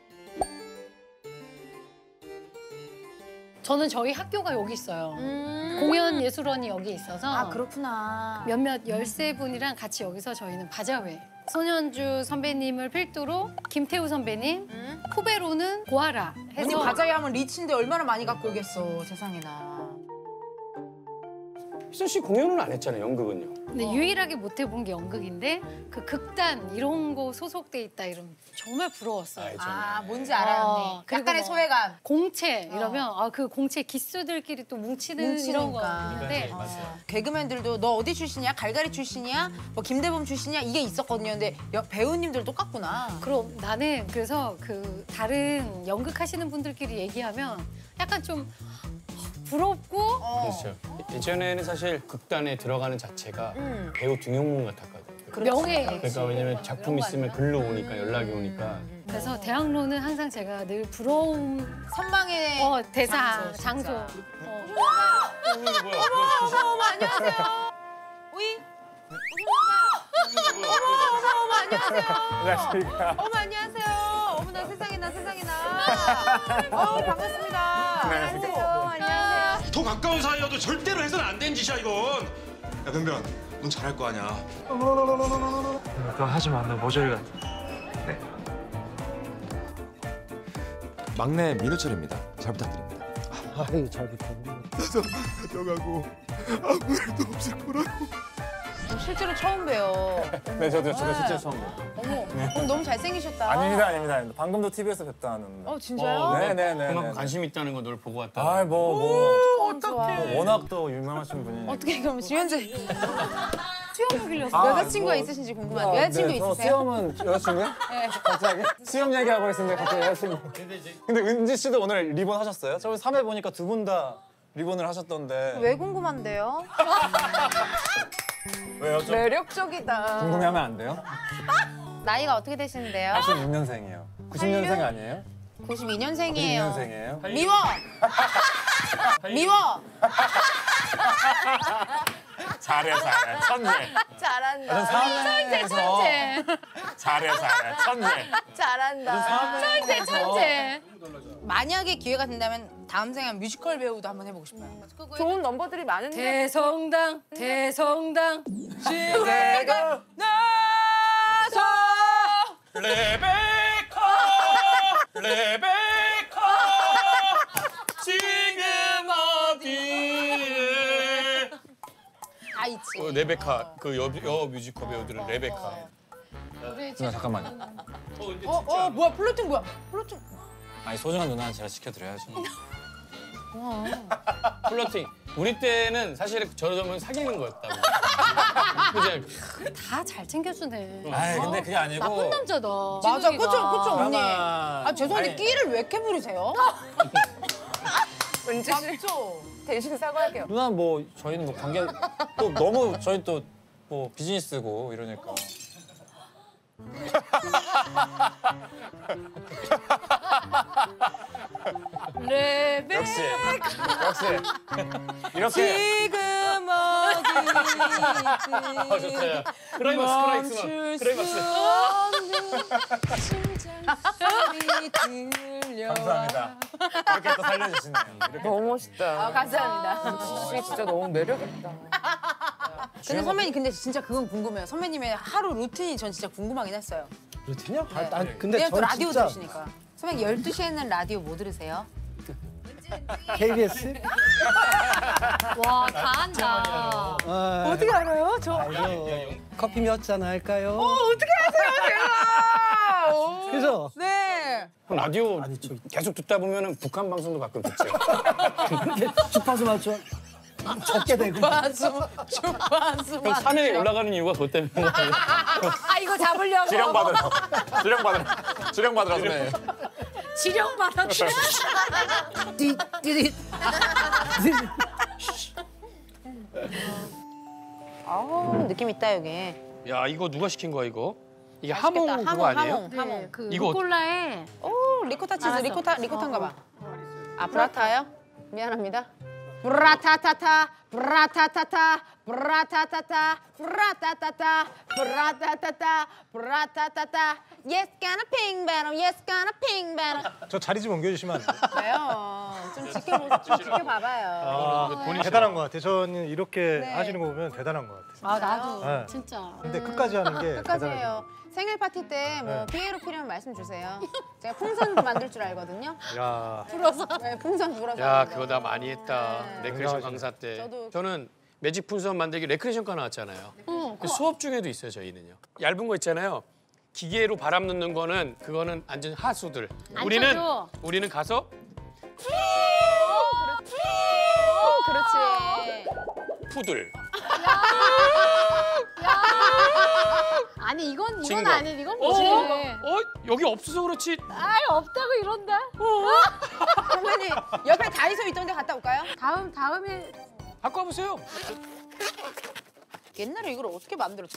저는 저희 학교가 여기 있어요. 공연예술원이 여기 있어서 그렇구나. 몇몇 13분이랑 같이 여기서 저희는 바자회. 손현주 선배님을 필두로 김태우 선배님, 후배로는 고아라 해서 언니 바자회 하면 리치인데 얼마나 많이 갖고 오겠어, 세상에나. 희선 씨 공연은 안 했잖아요, 연극은요. 근데 유일하게 못 해본 게 연극인데 그 극단 이런 거 소속돼 있다 이러면 정말 부러웠어요. 뭔지 알아요, 언니. 약간의 소외감. 공채 이러면 그 공채 기수들끼리 또 뭉치는 이런 거 있는데 개그맨들도 너 어디 출신이야? 갈갈이 출신이야? 뭐 김대범 출신이야? 이게 있었거든요. 근데 배우님들 똑같구나. 그럼 나는 그래서 그 다른 연극하시는 분들끼리 얘기하면 약간 좀 부럽고 그렇죠. 예전에는 사실 극단에 들어가는 자체가 배우 등용문 같았거든요. 명예. 그러니까 왜냐면 작품 있으면 글로 오니까 연락이 오니까. 그래서 대학로는 항상 제가 늘 부러움 선망의 대상 장소. 어머 안녕하세요. 오이. 어머 안녕하세요. 어머 안녕하세요. 어머나 세상에나. 반갑습니다. 안녕하세요. 안녕하세요. 더 가까운 사이여도 절대로 해서는 안 되는 짓이야 이건. 야 변변, 넌 잘할 거 아니야. 그거 하지 마, 너 모조리 같아. 네. 막내 민우철입니다. 잘 부탁드립니다. 아이 잘 부탁드립니다. 가져가고 아무 일도 없을 거라고. 실제로 처음 봬요. 네, 저도 실제로 처음 봬요. 어머, 그럼 너무 잘생기셨다. 아닙니다. 방금도 TV에서 뵀다는. 진짜요? 네네네. 그만큼 관심 있다는 거 널 보고 왔다. 어떡해. 워낙 또 유명하신 분이. 어떻게 그럼 지현재 수염을 길렀어요. 여자친구가 있으신지 궁금한데. 여자친구 있으세요? 수염은 여자친구요? 네. 갑자기? 수염 얘기하고 있었는데 갑자기 여자친구. 근데 은지 씨도 오늘 리본 하셨어요? 저 3회 보니까 두 분 다 리본을 하셨던데. 왜 궁금한데요? 왜요? 좀 매력적이다. 궁금해하면 안 돼요? 나이가 어떻게 되시는데요? 86년생이에요. 90년생 아니에요? 92년생이에요. 92년생이에요? 미워! 미워! 잘해. 천재. 잘한다. 천재. 잘해. 천재. 잘한다. 천재. 만약에 기회가 된다면 다음 생에 뮤지컬 배우도 한번 해보고 싶어요. 좋은 넘버들이 많은데. 대성당 대성당 시대가 나서 레베카 지금 어디에 아 있지. 레베카 그 여 뮤지컬 배우들은 레베카. 누나 잠깐만요. 뭐야 플로팅 뭐야 플로팅. 아니 소중한 누나는 제가 지켜드려야죠. 플러팅. 우리 때는 사실 저러면 사귀는 거였다고. 그죠? 다 잘 챙겨주네. 아이 근데 그게 아니고. 나쁜 남자다. 맞아 지국이가. 그쵸 언니. 그나마- 아 죄송한데 아니. 끼를 왜 이렇게 부리세요? 은지 씨 대신 사과할게요. 누나 뭐 저희는 뭐 관계 또 너무 저희 또 뭐 비즈니스고 이러니까. 레베카. 역시 이렇게. 지금 어디 좋다. 야. 클라이막스. 감사합니다. 이렇게 또 살려주시네요. 너무 멋있다. 감사합니다. 씨 진짜 너무 매력있다. 근데 선배님 근데 진짜 그건 궁금해요. 선배님의 하루 루틴이 전 진짜 궁금하긴 했어요. 루틴이요? 네. 근데 내일 또 전 라디오 진짜 들으시니까. 선배님 12시에는 라디오 뭐 들으세요? KBS? 와, 다 한다. 어떻게 알아요? 저 커피 몇 잔 할까요? 어떻게 아세요, 제가? 그죠? 네. 라디오 계속 듣다 보면은 북한 방송도 가끔 듣죠. 주파수 맞춰 적게 되고. 주파수. 형 산에 올라가는 이유가 그것 때문에. 아 이거 잡으려고. 지령 받으러 네. 지령 받았지. 아우 느낌 있다 여기. 야 이거 누가 시킨 거야 이거? 이게 하몽 그거 아니에요? 하몽. 그 이거 루꼴라에 오 리코타 치즈 알았어. 리코타인가 봐. 아 브라타요? 미안합니다. 브라타타타 브라타타타 브라타타타 브라타타타 브라타타타 브라타타타 Yes gonna ping bottom Yes gonna ping bottom. 저 자리 좀 옮겨주시면 안 돼요? 왜요? 좀 지켜봐봐요. 대단한 것 같아요. 저는 이렇게 네. 하시는 거 보면 대단한 것 같아요. 아 나도 네. 진짜. 근데 끝까지 하는 게 끝까지 대단하죠. 해요. 생일 파티 때 뭐 네. 피에로 필요하면 말씀 주세요. 제가 풍선도 만들 줄 알거든요. 야. 불어서. 네, 풍선 불어서. 야 하는 거. 그거 나 많이 했다. 네. 레크레이션 강사 때. 저도- 저는 매직 풍선 만들기 레크레이션과 나왔잖아요. 수업 중에도 있어요 저희는요. 얇은 거 있잖아요. 기계로 바람 넣는 거는 그거는 완전 하수들. 안 우리는 쳐줘. 우리는 가서 그렇지. 푸들. 아니 이건 진 거. 아니 이건 뭐지? 여기 없어서 그렇지. 아 없다고 이런다. 선배님 옆에 다이소 있던데 갔다 올까요? 다음에 갖고 와보세요. 옛날에 이걸 어떻게 만들었지?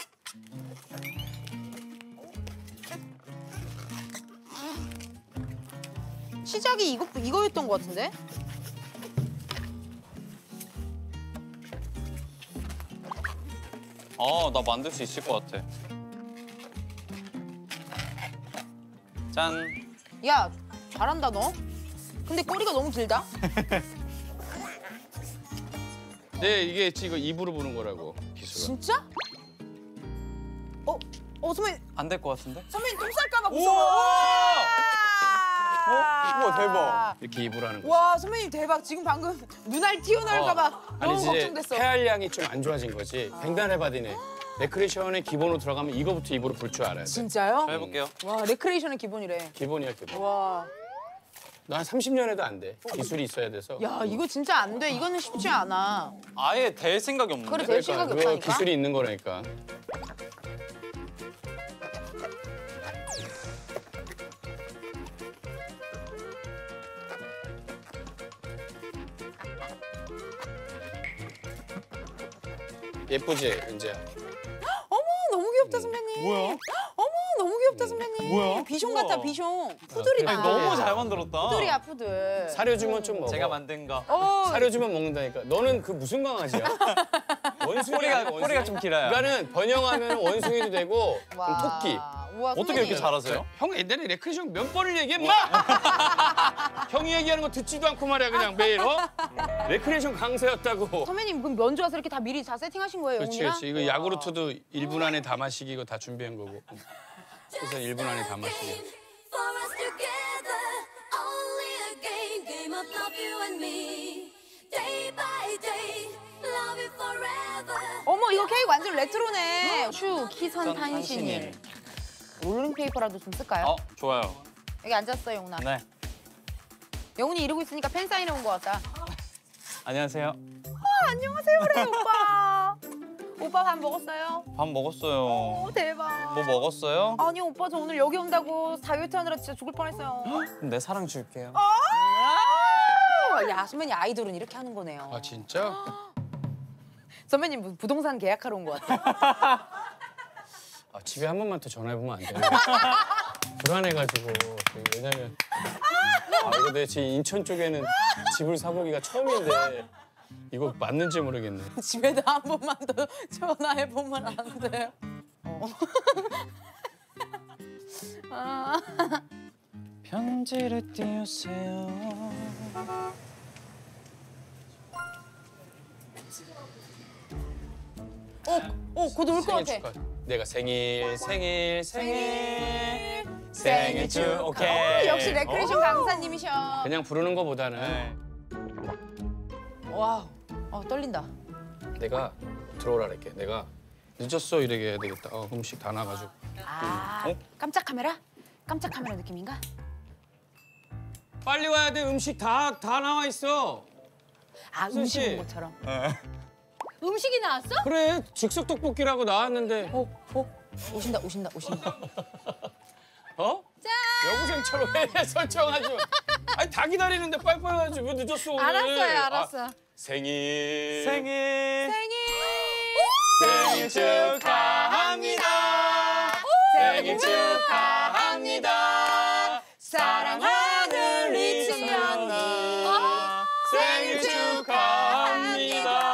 시작이 이거였던 것 같은데? 나 만들 수 있을 것 같아. 짠. 야 잘한다 너. 근데 꼬리가 너무 길다. 네 이게 지금 입으로 부는 거라고 기술은. 진짜? 선배님. 안 될 것 같은데? 선배님 똥 쌀까봐 무서워. 우와 대박. 이렇게 입으로 하는 거. 와 선배님 대박. 지금 방금 눈알 튀어나올까봐 너무 아니지 걱정됐어. 폐활량이 좀 안 좋아진 거지. 횡단해바디네. 레크레이션의 기본으로 들어가면 이거부터 입으로 불 줄 알아야 돼. 진짜요? 저 해볼게요. 와 레크레이션은 기본이래. 기본이야 기본. 와. 너 한 30년 해도 안 돼. 기술이 있어야 돼서. 야 이거 진짜 안 돼. 이거는 쉽지 않아. 아예 될 생각이 없는데. 그래, 될 생각이 그거 없다니까? 기술이 있는 거라니까. 예쁘지, 은지야? 어머 너무 귀엽다 선배님. 뭐야? 어머 너무 귀엽다 선배님. 뭐야? 비숑 우와. 같아 비숑. 푸들이다. 아니, 너무 잘 만들었다. 푸들이야 푸들. 사료 주면 좀 먹어. 제가 만든 거. 사료 주면 먹는다니까. 너는 그 무슨 강아지야? 원숭이 아니야, 원숭이? 꼬리가 좀 길어요. 그러니까는 번영하면 원숭이도 되고 그럼 토끼. 우와, 어떻게 이렇게 잘하세요? 형 옛날에 레크레이션 몇 번을 얘기해, 마! 형이 얘기하는 거 듣지도 않고 말이야, 그냥 매일, 레크레이션 강사였다고. 선배님 그럼 면주 와서 이렇게 다 미리 다 세팅하신 거예요, 그렇지, 영훈이랑? 그렇지. 이거 야구르트도 1분 안에 다 마시기 이거 다 준비한 거고. 그래서 1분 안에 다 마시기. 어머 이거 케이크 완전 레트로네. 슈 키선 탄신일. 롤링페이퍼라도 좀 쓸까요? 좋아요. 여기 앉았어, 영훈아. 네. 영훈이 이러고 있으니까 팬 사인회 온 것 같다. 안녕하세요. 안녕하세요, 그래 오빠. 오빠 밥 먹었어요? 밥 먹었어요. 대박. 뭐 먹었어요? 아니 오빠 저 오늘 여기 온다고 다이어트 하느라 진짜 죽을 뻔했어요. 내 사랑 줄게요. 야 선배님 아이돌은 이렇게 하는 거네요. 아 진짜? 선배님 무슨 부동산 계약하러 온 것 같아. 집에 한 번만 더 전화해보면 안 돼요? 불안해가지고. 왜냐면 이거 내 지금 인천 쪽에는 집을 사보기가 처음인데 이거 맞는지 모르겠네. 집에도 한 번만 더 전화해보면 안 돼요? 편지를 띄우세요. 곧 올 것 같아. 축하. 내가 생일 축 오케이. 역시 레크레이션 강사님이셔. 그냥 부르는 거보다는 와우, 떨린다. 내가 들어오라 그럴게. 내가 늦었어 이렇게 해야 되겠다. 음식 다 나가지고. 깜짝 카메라? 깜짝 카메라 느낌인가? 빨리 와야 돼. 음식 다 나와 있어. 음식 온 것처럼. 음식이 나왔어? 그래, 즉석 떡볶이라고 나왔는데. 오신다. 여고생처럼 왜 설정하지? 아니 다 기다리는데 빨리빨리 와야지. 왜 늦었어 오늘? 알았어. 생일 축하합니다. 생일 축하합니다. 사랑하는 리치언니 생일 축하합니다.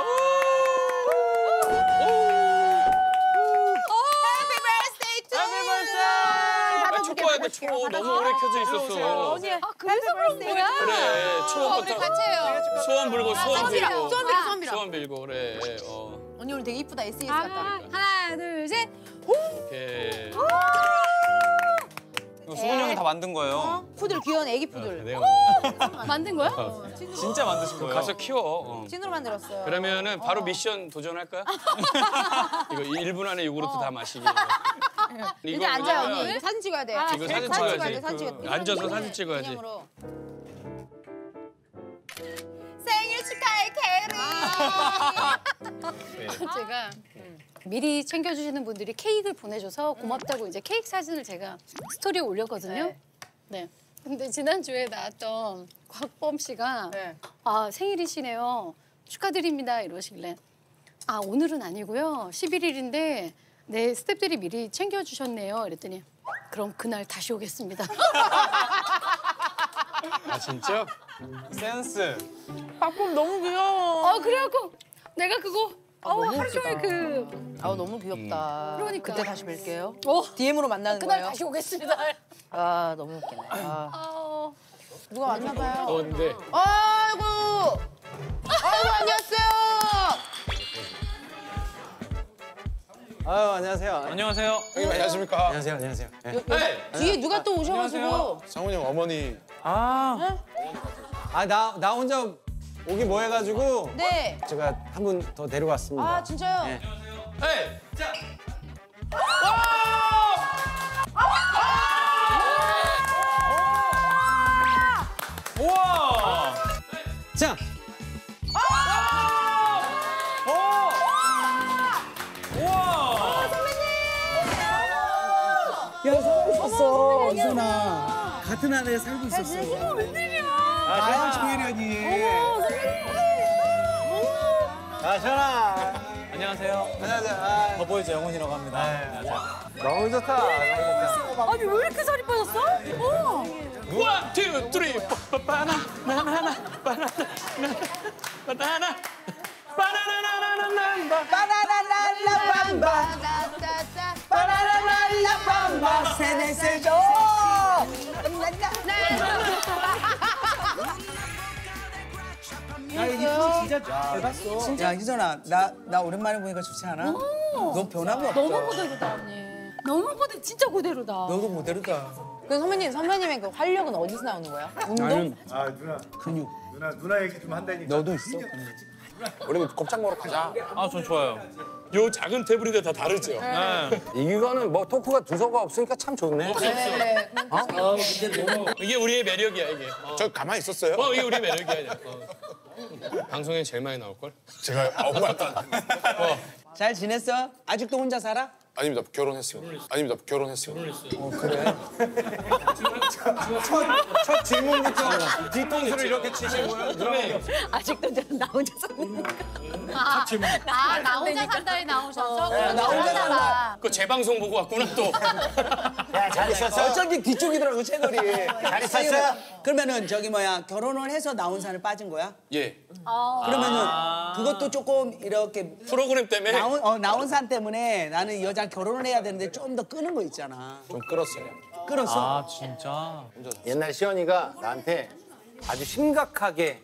초코 해야 돼. 초 너무 오래 켜져 있었어. 언니, 그래서 그런 거야? 그래, 초부터 소원 빌고 소원 빌고 그래. 언니 오늘 되게 이쁘다. SES 같다. 하나, 둘, 셋. 오케이. 이거 수근 형이 다 만든 거예요. 푸들 귀여운 애기 푸들. 내가 만든 거야? 진짜 만드신 거예요. 가서 키워. 찐으로 만들었어요. 그러면은 바로 미션 도전할까요? 이거 1분 안에 요구르트 다 마시기. 이제 앉아요, 언니. 이거 사진 찍어야 돼. 이거 사진 찍어야지. 사진 찍어야 돼. 앉아서 사진 찍어야지. 기념으로. 생일 축하해, 캐리. 제가 미리 챙겨주시는 분들이 케이크를 보내줘서 고맙다고 이제 케이크 사진을 제가 스토리에 올렸거든요. 네. 근데 지난주에 나왔던 곽범 씨가 생일이시네요. 축하드립니다. 이러시길래 오늘은 아니고요. 11일인데 네 스태프들이 미리 챙겨주셨네요. 이랬더니 그럼 그날 다시 오겠습니다. 진짜? 센스. 곽범 너무 귀여워. 그래갖고 내가 그거 너무 하루 종일 너무 귀엽다. 그러니까. 그때 다시 뵐게요. DM으로 만나는 그날 거예요. 다시 오겠습니다. 너무 웃기네. 누가 왔나 봐요. 근데 아이고 안녕하세요. 안녕하세요. 안녕하세요. 형님 안녕하십니까? 안녕하세요. 뒤에 누가 또 오셔가지고. 장모님 어머니. 나 혼자 오기 뭐 해가지고 네. 제가 한 분 더 데려왔습니다. 진짜요? 네. 자. 우와. 자. 야, 살고 있었어, 이선아. 같은 안에 살고 있었어. 웬일이야? 아, 조혜련이. 전아. 안녕하세요. 안녕하세요. 더 보이죠, 영훈이라고 합니다. 너무 좋다. 아니 왜 이렇게 살이 빠졌어? 1, 2, 3, 바나나 바나나 바나나 바나나 바나나나나나 바나나나나 밤바 바나나나나 밤밤밤밤 세네세죠. 야, 이거 진짜 잘 봤어. 야, 희선아, 나 오랜만에 보니까 좋지 않아? 너 변함이 없다. 너무 그대로다 언니. 너무 그대 진짜 그대로다. 너도 모델이다. 그 선배님의 그 활력은 어디서 나오는 거야? 운동? 아 누나 근육. 누나 얘기 좀 한다니까. 너도 있어. 우리 곱창 먹으러 가자. 아, 전 좋아요. 요 작은 테이블인데 다 다르죠. 이거는 뭐 토크가 두서가 없으니까 참 좋네. 네. 이게 우리의 매력이야 이게. 저 가만히 있었어요. 이게 우리의 매력이야. 방송에 제일 많이 나올 걸. 제가 맞다. 잘 지냈어? 아직도 혼자 살아? 아닙니다. 결혼했어요. 아닙니다. 결혼했어요. 그래? 첫 질문부터 뒤통수를 이렇게 치시고요. 아직도 나 혼자 사니까. 나 혼자 산다에 나오셔서 나 혼자 산다. 그 재방송 보고 왔구나 또. 야, 잘 있었어? 어쩐지 뒤쪽이더라고, 채널이. 잘 있었어? 그러면은 저기 뭐야, 결혼을 해서 나온 산을 빠진 거야? 예. 그러면은 그것도 조금 이렇게 프로그램 때문에 나온 산 때문에 나는 이 여자 결혼을 해야 되는데 좀 더 끄는 거 있잖아. 좀 끌었어요. 끌었어? 아, 진짜? 옛날 시연이가 나한테 아주 심각하게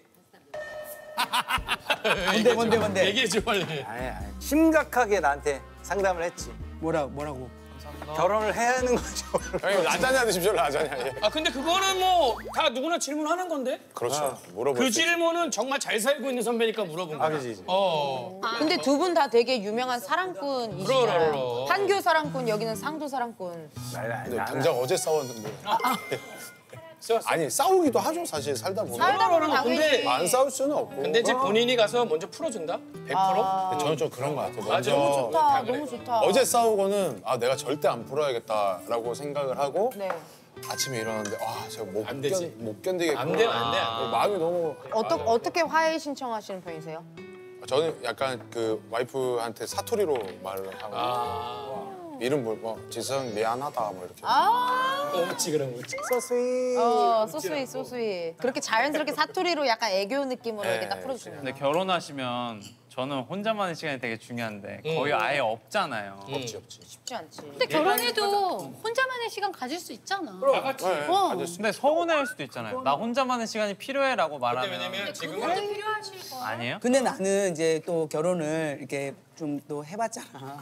뭔데? 얘기해 줘 빨리. 아니, 심각하게 나한테 상담을 했지. 뭐라고? 결혼을 해야 하는 거죠. 형님 라자냐 드십시오. 라자냐. 예. 아 근데 그거는 뭐 다 누구나 질문하는 건데. 그렇죠. 물어볼 그 수 있죠. 질문은 정말 잘 살고 있는 선배니까 물어본 거야. 그지. 근데 두 분 다 되게 유명한 사랑꾼이시잖아요. 그럼. 판교 사랑꾼, 여기는 상도 사랑꾼. 근데 당장 어제 싸웠는데. 아니 싸우기도 하죠 사실 살다 보면. 살다 보면 당연히. 근데 안 싸울 수는 없고. 근데 이제 본인이 가서 먼저 풀어준다? 100%? 근데 저는 좀 그런 것 같아요. 맞아. 너무 좋다, 그래. 너무 좋다. 어제 싸우고는 내가 절대 안 풀어야겠다라고 생각을 하고 네. 아침에 일어났는데 제가 안 되지. 못 견디겠구나. 안 돼. 마음이 너무. 어떻게 화해 신청하시는 편이세요? 저는 약간 그 와이프한테 사투리로 말을 하고 이름 뭐 지성 미안하다 뭐 이렇게. 그렇지 그런 거지. 소스윗, 소스윗. 그렇게 자연스럽게 사투리로 약간 애교 느낌으로 이렇게 딱 풀어주시는 근데 결혼하시면 저는 혼자만의 시간이 되게 중요한데 거의 아예 없잖아요. 없지. 쉽지 않지. 근데 결혼해도 혼자만의 시간 가질 수 있잖아. 다 같이. 근데 서운해할 수도 있잖아요. 나 혼자만의 시간이 필요해라고 말하면. 왜냐면 지금은 그것도 필요하실 거야. 아니에요? 근데 나는 이제 또 결혼을 이렇게 좀 또 해봤잖아.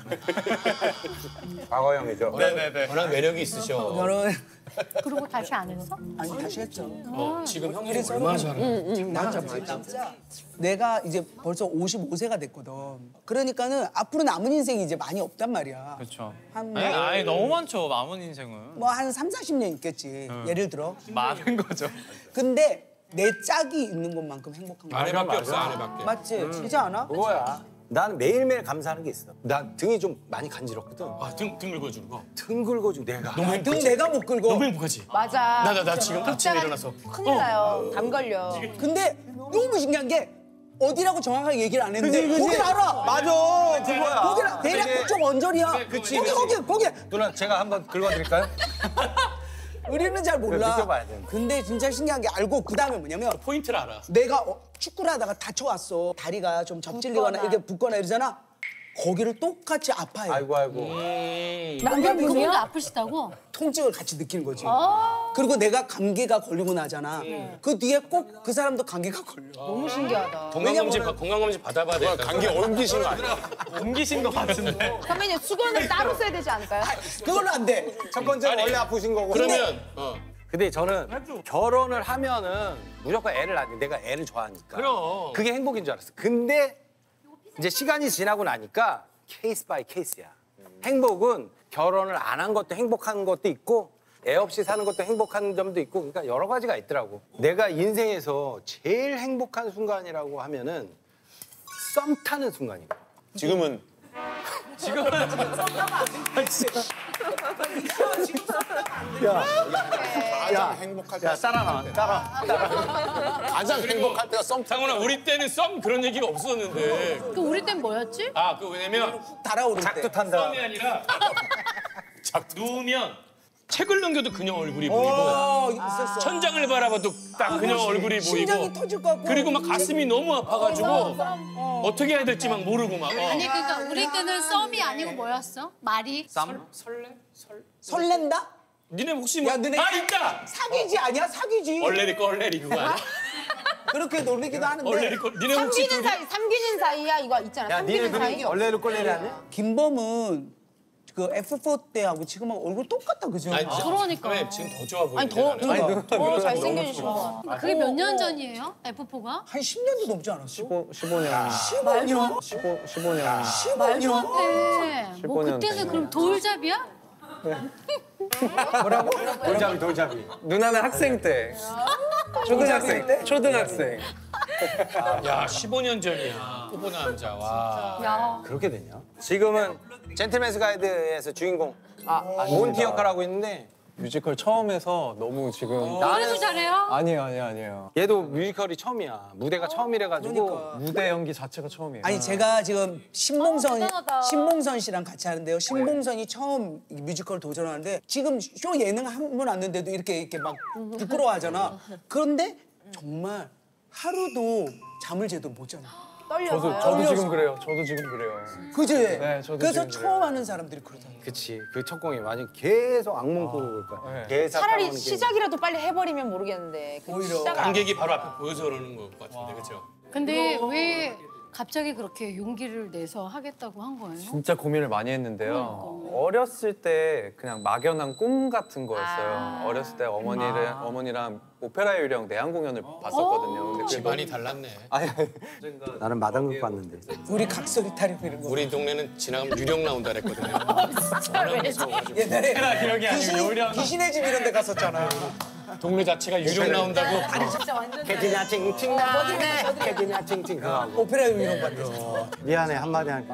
과거형이죠. 네네네. 워낙 매력이 있으셔. 결혼 그리고 다시 안 했어? 아니 다시 했죠. 지금 형이 얼마나 잘해. 맞아. 내가 이제 벌써 55세가 됐거든. 그러니까는 앞으로 남은 인생이 이제 많이 없단 말이야. 그렇죠. 한 아니 너무 많죠. 남은 인생은. 뭐 한 3, 40년 있겠지. 예를 들어. 많은 거죠. 근데 내 짝이 있는 것만큼 행복한 거야. 아내밖에 없어 아내밖에. 맞지? 그렇지 않아? 그거야. 난 매일매일 감사하는 게 있어. 나 등이 좀 많이 간지럽거든. 등 긁어주는 거. 등 긁어주고 내가. 너무 등 내가 못 긁어. 너무 행복하지. 맞아. 나 지금 아침에 일어나서. 큰일 나요. 담 걸려. 근데 너무 신기한 게 어디라고 정확하게 얘기를 안 했는데 거길 알아. 맞아. 그거야. 거기라 대략 그쪽 언저리야. 거기. 누나 제가 한번 긁어드릴까요? 우리는 잘 몰라. 느껴봐야 돼. 근데 진짜 신기한 게 알고 그다음에 뭐냐면 포인트를 알아. 내가 축구를 하다가 다쳐왔어. 다리가 좀 접질리거나 이렇게 붓거나 이러잖아. 거기를 똑같이 아파해. 아이고. 남편분이 아프시다고? 통증을 같이 느끼는 거지. 그리고 내가 감기가 걸리고 나잖아. 그 뒤에 꼭 그 사람도 감기가 걸려. 너무 신기하다. 건강검진 받아봐야 돼. 감기 옮기신 거 아니야? 옮기신 것 같은데. 선배님 수건을 따로 써야 되지 않을까요? 그걸로 안 돼. 첫 번째 원래 아프신 거고. 그러면 근데 저는 결혼을 하면은 무조건 애를 낳는 내가 애를 좋아하니까. 그럼. 그게 행복인 줄 알았어. 근데 이제 시간이 지나고 나니까 케이스 바이 케이스야. 행복은 결혼을 안 한 것도 행복한 것도 있고 애 없이 사는 것도 행복한 점도 있고 그러니까 여러 가지가 있더라고. 내가 인생에서 제일 행복한 순간이라고 하면은 썸 타는 순간이고. 지금은 가장 행복할 때. 따라. 가장 행복할 때가 썸. 상훈아 우리 때는 썸 그런 얘기가 없었는데. 그 우리 땐 뭐였지? 왜냐면 달아오를 때. 작두 탄다. 썸이 아니라 누우면 책을 넘겨도 그녀 얼굴이 보이고 있었어. 천장을 바라봐도 딱 그녀 얼굴이 보이고 심장이 터질 것 같고. 그리고 막 가슴이 너무 아파가지고 어떻게 해야 될지 막 모르고 막. 아니 그러니까 우리 때는 썸이 아니고 뭐였어? 말이? 설렌다? 니네 혹시 뭐? 야, 너네 있다. 사귀지 아니야? 사귀지. 얼레리 껄레리 그거 아니야? 그렇게 놀리기도 하는데. 얼레리 껄. 니네 혹시 삼귀는 사이야 이거 있잖아. 삼귀는 사이. 얼레를 꼴레를 하네? 김범은 그 F4 때하고 지금하고 얼굴 똑같다 그죠? 아니, 그러니까. 지금 더 좋아 보이네. 아니 더 잘생겨지신 거 같아. 그게 몇 년 전이에요? F4가? 한 10년도 넘지 않았어? 15년. 15년? 15년. 15년? 뭐 15년 그때는 그럼 돌잡이야? 뭐라고? 돌잡이. 누나는 학생 때. 초등학생 때? 초등학생. 야 15년 전이야. 후보 남자 와. 야. 그렇게 되냐? 지금은 젠틀맨스 가이드에서 주인공 몬티 역할 하고 있는데 뮤지컬 처음 해서 너무 지금 노래도 잘해요? 아니에요. 얘도 뮤지컬이 처음이야. 무대가 처음이래가지고 무대 연기 자체가 처음이에요. 아니 제가 지금 신봉선 씨랑 같이 하는데요. 신봉선이 처음 뮤지컬 도전하는데 지금 쇼 예능 한 번 왔는데도 이렇게 막 부끄러워하잖아. 그런데 정말 하루도 잠을 제대로 못 자나. 저도 지금 그래요. 저도 지금 그래요. 그지? 네, 저도 그래서 지금 처음 하는 사람들이 그러잖아. 그치. 그 첫 공이 완전 계속 악몽 꾸고 그럴 거야. 대사 차라리 따라오는 게. 시작이라도 빨리 해버리면 모르겠는데. 오히려 관객이 바로 앞에 보여서 그러는 것 같은데 그렇죠? 근데 왜 갑자기 그렇게 용기를 내서 하겠다고 한 거예요? 진짜 고민을 많이 했는데요. 어렸을 때 그냥 막연한 꿈 같은 거였어요. 어렸을 때 어머니랑 오페라 유령 내한 공연을 봤었거든요. 근데 집안이 달랐네. 나는 마당극 봤는데. 우리 각설이 타령 이런 거. 우리 동네는 지나가면 유령 나온다 그랬거든요. 옛날에 기억이 아니고 요령. 귀신의 집 이런 데 갔었잖아. 동네 자체가 유령 나온다고. 개지냐 칭칭 나네. 개지냐 칭칭 그거 하고. 오페라 유령 봤는데. 미안해 한마디 할게.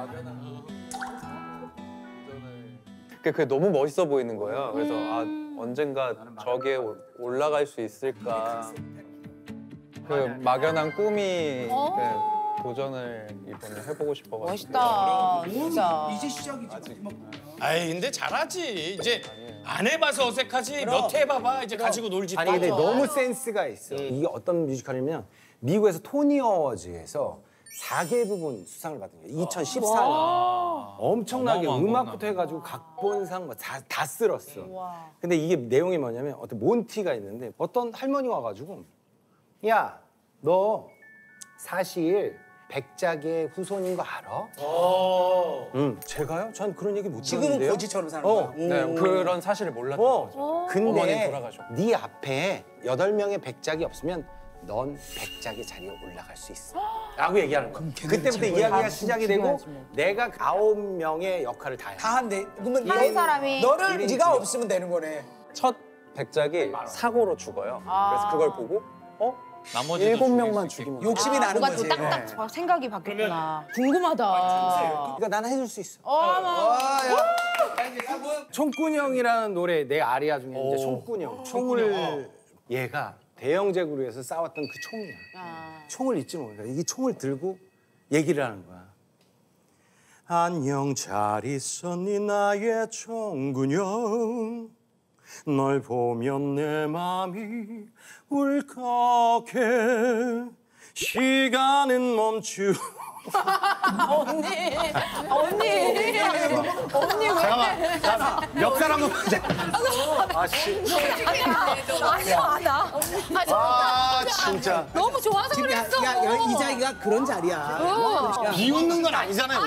그게 너무 멋있어 보이는 거예요. 그래서 언젠가 저기에 올라갈 수 있을까. 그 막연한 꿈이 그 도전을 이번에 해보고 싶어가지고. 멋있다. 진짜. 이제 시작이지. 아이 근데 잘하지. 이제 안 해봐서 어색하지. 몇 회 해봐봐 이제 가지고 놀지. 아니 근데 너무 센스가 있어. 이게 어떤 뮤지컬이냐면 미국에서 토니 어워즈에서 4개 부분 수상을 받은 거예요. 2014년. 엄청나게 음악부터 해가지고 각본상 다 쓸었어. 근데 이게 내용이 뭐냐면 어떤 몬티가 있는데 어떤 할머니가 와가지고 야, 너 사실 백작의 후손인 거 알아? 제가요? 전 그런 얘기 못 지금은 듣는데요. 거지처럼 사는 거야. 네, 그런 사실을 몰랐던 거죠. 근데 어머니 돌아가셨고. 네 앞에 8명의 백작이 없으면 넌 백작의 자리에 올라갈 수 있어. 라고 얘기하는 거야. 그때부터 이야기가 시작이 되고 내가 9명의 역할을 다 해. 다 한대. 그러면 한 사람이 너를 네가 없으면 되는 거네. 첫 백작이 사고로 죽어요. 그래서 그걸 보고 나머지 7명만 죽이면 욕심이 나는 뭔가 거지. 또 딱딱 생각이 바뀌었구나. 궁금하다. 그러니까 나는 해줄 수 있어. 야. 총꾼형이라는 노래 내 아리아 중에 이제 총꾼형. 총을 얘가 대영제 그룹에서 싸웠던 그 총이야. 총을 잊지 못해. 이게 총을 들고 얘기를 하는 거야. 안녕 잘 있었니 나의 총군형. 널 보면 내 맘이 울컥해. 시간은 멈추. 언니 왜? 잠깐만. 역사 한번 보자. 아씨. 아니야. 진짜. 너무 좋아서 그랬어. 이 자리가 그런 자리야. 비웃는 건 아니잖아요.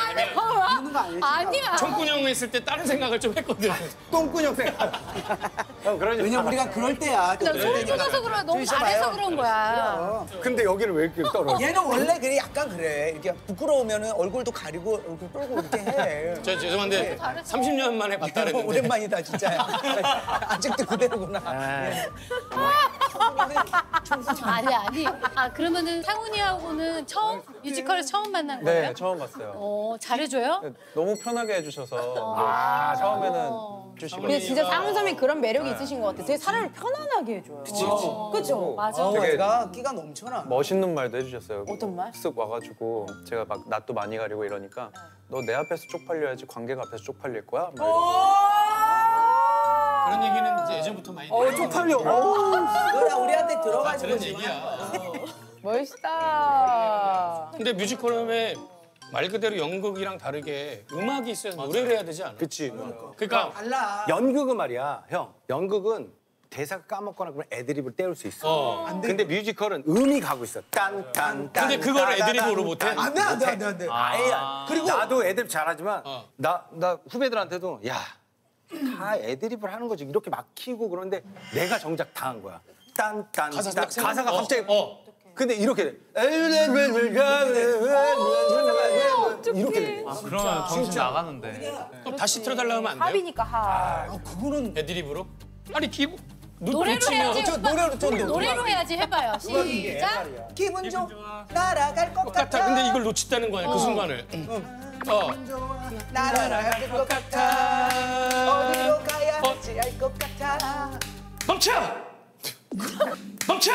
아니야. 총군형 했을 때 다른 생각을 좀 했거든. 똥꾼형 생각. 왜냐면 우리가 그럴 때야. 난 소름 돋아서 그래. 너무 잘해서 그런 거야. 근데 여기는 왜 이렇게 떨어? 얘는 원래 그래 약간 그래. 이렇게 부끄러우면 얼굴도 가리고 얼굴 떨고 이렇게 해. 저 죄송한데 30년 만에 봤다 그랬는데. 오랜만이다 진짜. 아직도 그대로구나. 아니. 그러면은 상훈이하고는 처음 뮤지컬에서 처음 만난 거예요? 네, 처음 봤어요. 잘해줘요? 너무 편하게 해주셔서 처음에는 주시고. 근데 진짜 상훈 선배님 그런 매력이 있으신 것 같아. 되게 사람을 편안하게 해줘요. 그쵸? 맞아. 내가 끼가 넘쳐나. 멋있는 말도 해주셨어요. 어떤 말? 쓱 와가지고 제가 막 낯도 많이 가리고 이러니까 너 내 앞에서 쪽팔려야지 관객 앞에서 쪽팔릴 거야? 막 그런 얘기는 이제 예전부터 많이. 쪽팔려. 너랑 우리한테 들어가지고 그런 얘기야. 멋있다. 근데 뮤지컬에 말 그대로 연극이랑 다르게 음악이 있어야 노래를 해야 되지 않아? 그치. 그러니까 연극은 말이야, 형. 연극은 대사 까먹거나 그러면 애드립을 때울 수 있어. 근데 뮤지컬은 음이 가고 있어. 딴딴딴. 근데 그거를 애드립으로 못해? 안 돼. 아예. 그리고 나도 애드립 잘하지만 나 후배들한테도 야, 다 애드립을 하는 거지. 이렇게 막히고 그러는데 내가 정작 당한 거야. 딴딴. 가사가 갑자기 근데 이렇게 돼. 이렇게. 그러면 정신 나가는데. 그럼 다시 틀어달라 하면 안 돼요? 합이니까 합. 그거는 애드립으로? 아니 기분 노래로 해야지. 노래로 노래로 해야지 해봐요. 시작. 기분 좀 날아갈 것 같아. 근데 이걸 놓쳤다는 거야 그 순간을. 날아갈 것 같아. 어디로 가야 할지 알 것 같아. 멈춰! 멈춰!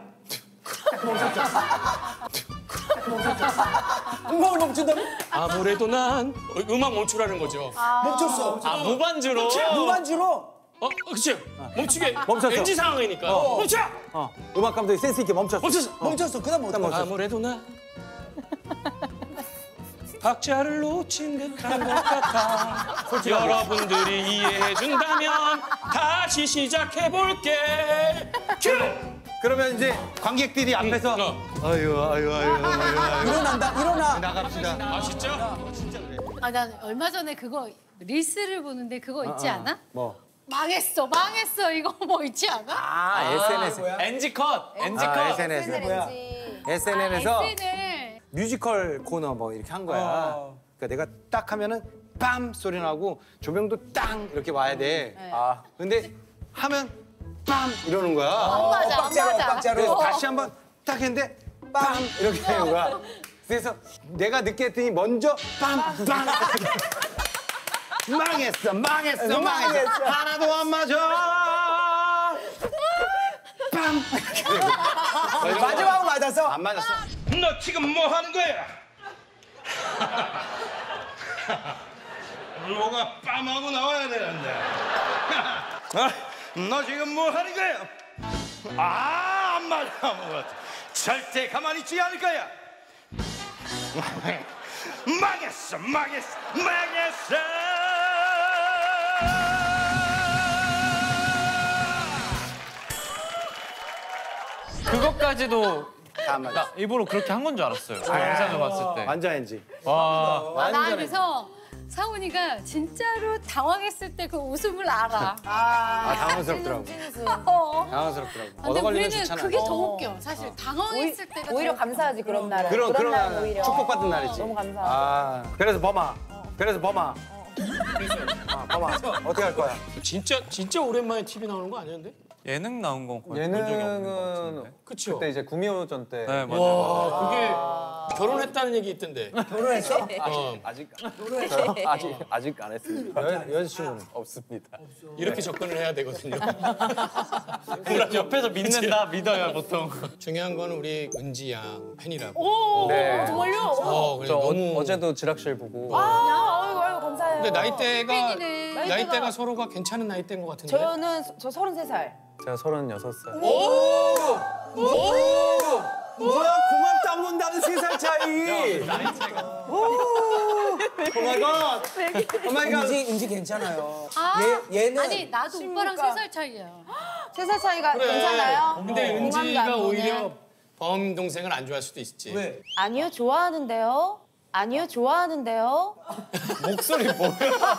음악을 멈춘다고? 아무래도 난 음악 멈추라는 거죠. 멈췄어. 무반주로. 무반주로. 그치. 멈추게. 멈췄어. NG 상황이니까. 멈춰! 음악 감독이 센스 있게 멈췄어. 멈췄어. 그다음 못 멈췄어. 아무래도 난 박자를 놓친 듯한 것 같아. 여러분들이 이해해준다면 다시 시작해볼게. 큐! 그러면 이제 관객들이 앞에서 아유. 일어나. 나갑시다. 아 진짜? 난 얼마 전에 그거 릴스를 보는데 그거 있지 않아? 뭐? 망했어 이거 뭐 있지 않아? SNS. NG 컷. SNS. 뭐야? SNL에서 SNL. 뮤지컬 코너 뭐 이렇게 한 거야. 그러니까 내가 딱 하면은 빰 소리 나고 조명도 땅 이렇게 와야 돼. 근데 하면 빰 이러는 거야. 맞아. 그래서 다시 한번 딱 했는데 빰 이렇게 되는 거야. 그래서 내가 늦게 했더니 먼저 빰. 망했어. 하나도 안 맞아. 빰. 마지막으로 맞았어. 안 맞았어. 너 지금 뭐 하는 거야? 뭐가 빰하고 나와야 되는데. 너 지금 뭐 하는 거야? 안 맞아. 절대 가만히 있지 않을 거야. 망했어. 그것까지도 다 안 맞았어. 나 일부러 그렇게 한 건 줄 알았어요. 영상을 봤을 때. 완전 NG. 와. 나 그래서 상훈이가 진짜로 당황했을 때 그 웃음을 알아. 당황스럽더라고. 당황스럽더라고. 근데 우리는 그게 더 웃겨. 사실 당황했을 때가 오히려 더 감사하지 그런 날은. 그런 날은 날 오히려. 축복받은 날이지. 너무 감사하다. 그래서 범아. 범아. 어떻게 할 거야? 진짜 오랜만에 TV 나오는 거 아니었는데? 예능 나온 건 거의 본 적이 없는 것 같은데. 그쵸? 그때 이제 구미호전 때. 네, 맞아요. 와 그게 결혼했다는 얘기 있던데. 결혼했어? 아직 저요? 아직 안 했습니다. 여자친구는 없습니다. 이렇게 접근을 해야 되거든요. 옆에서 믿어요 보통. 중요한 건 우리 은지 양 팬이라고. 오, 네. 정말요? 그래, 저 너무. 어제도 지락실 보고. 아이고 감사해요. 근데 나이대가 나이대가 서로가 괜찮은 나이대인 것 같은데. 저 33살. 제가 36살. 뭐야 고맙다 못한다는 3살 차이. 오마이갓. 은지 괜찮아요. 얘는 아니 나도 오빠랑 3살 차이야. 3살 차이가 그래. 괜찮아요? 근데 공감도 안 은지가 오네. 오히려 범 동생을 안 좋아할 수도 있지. 왜? 아니요 좋아하는데요. 목소리 뭐야?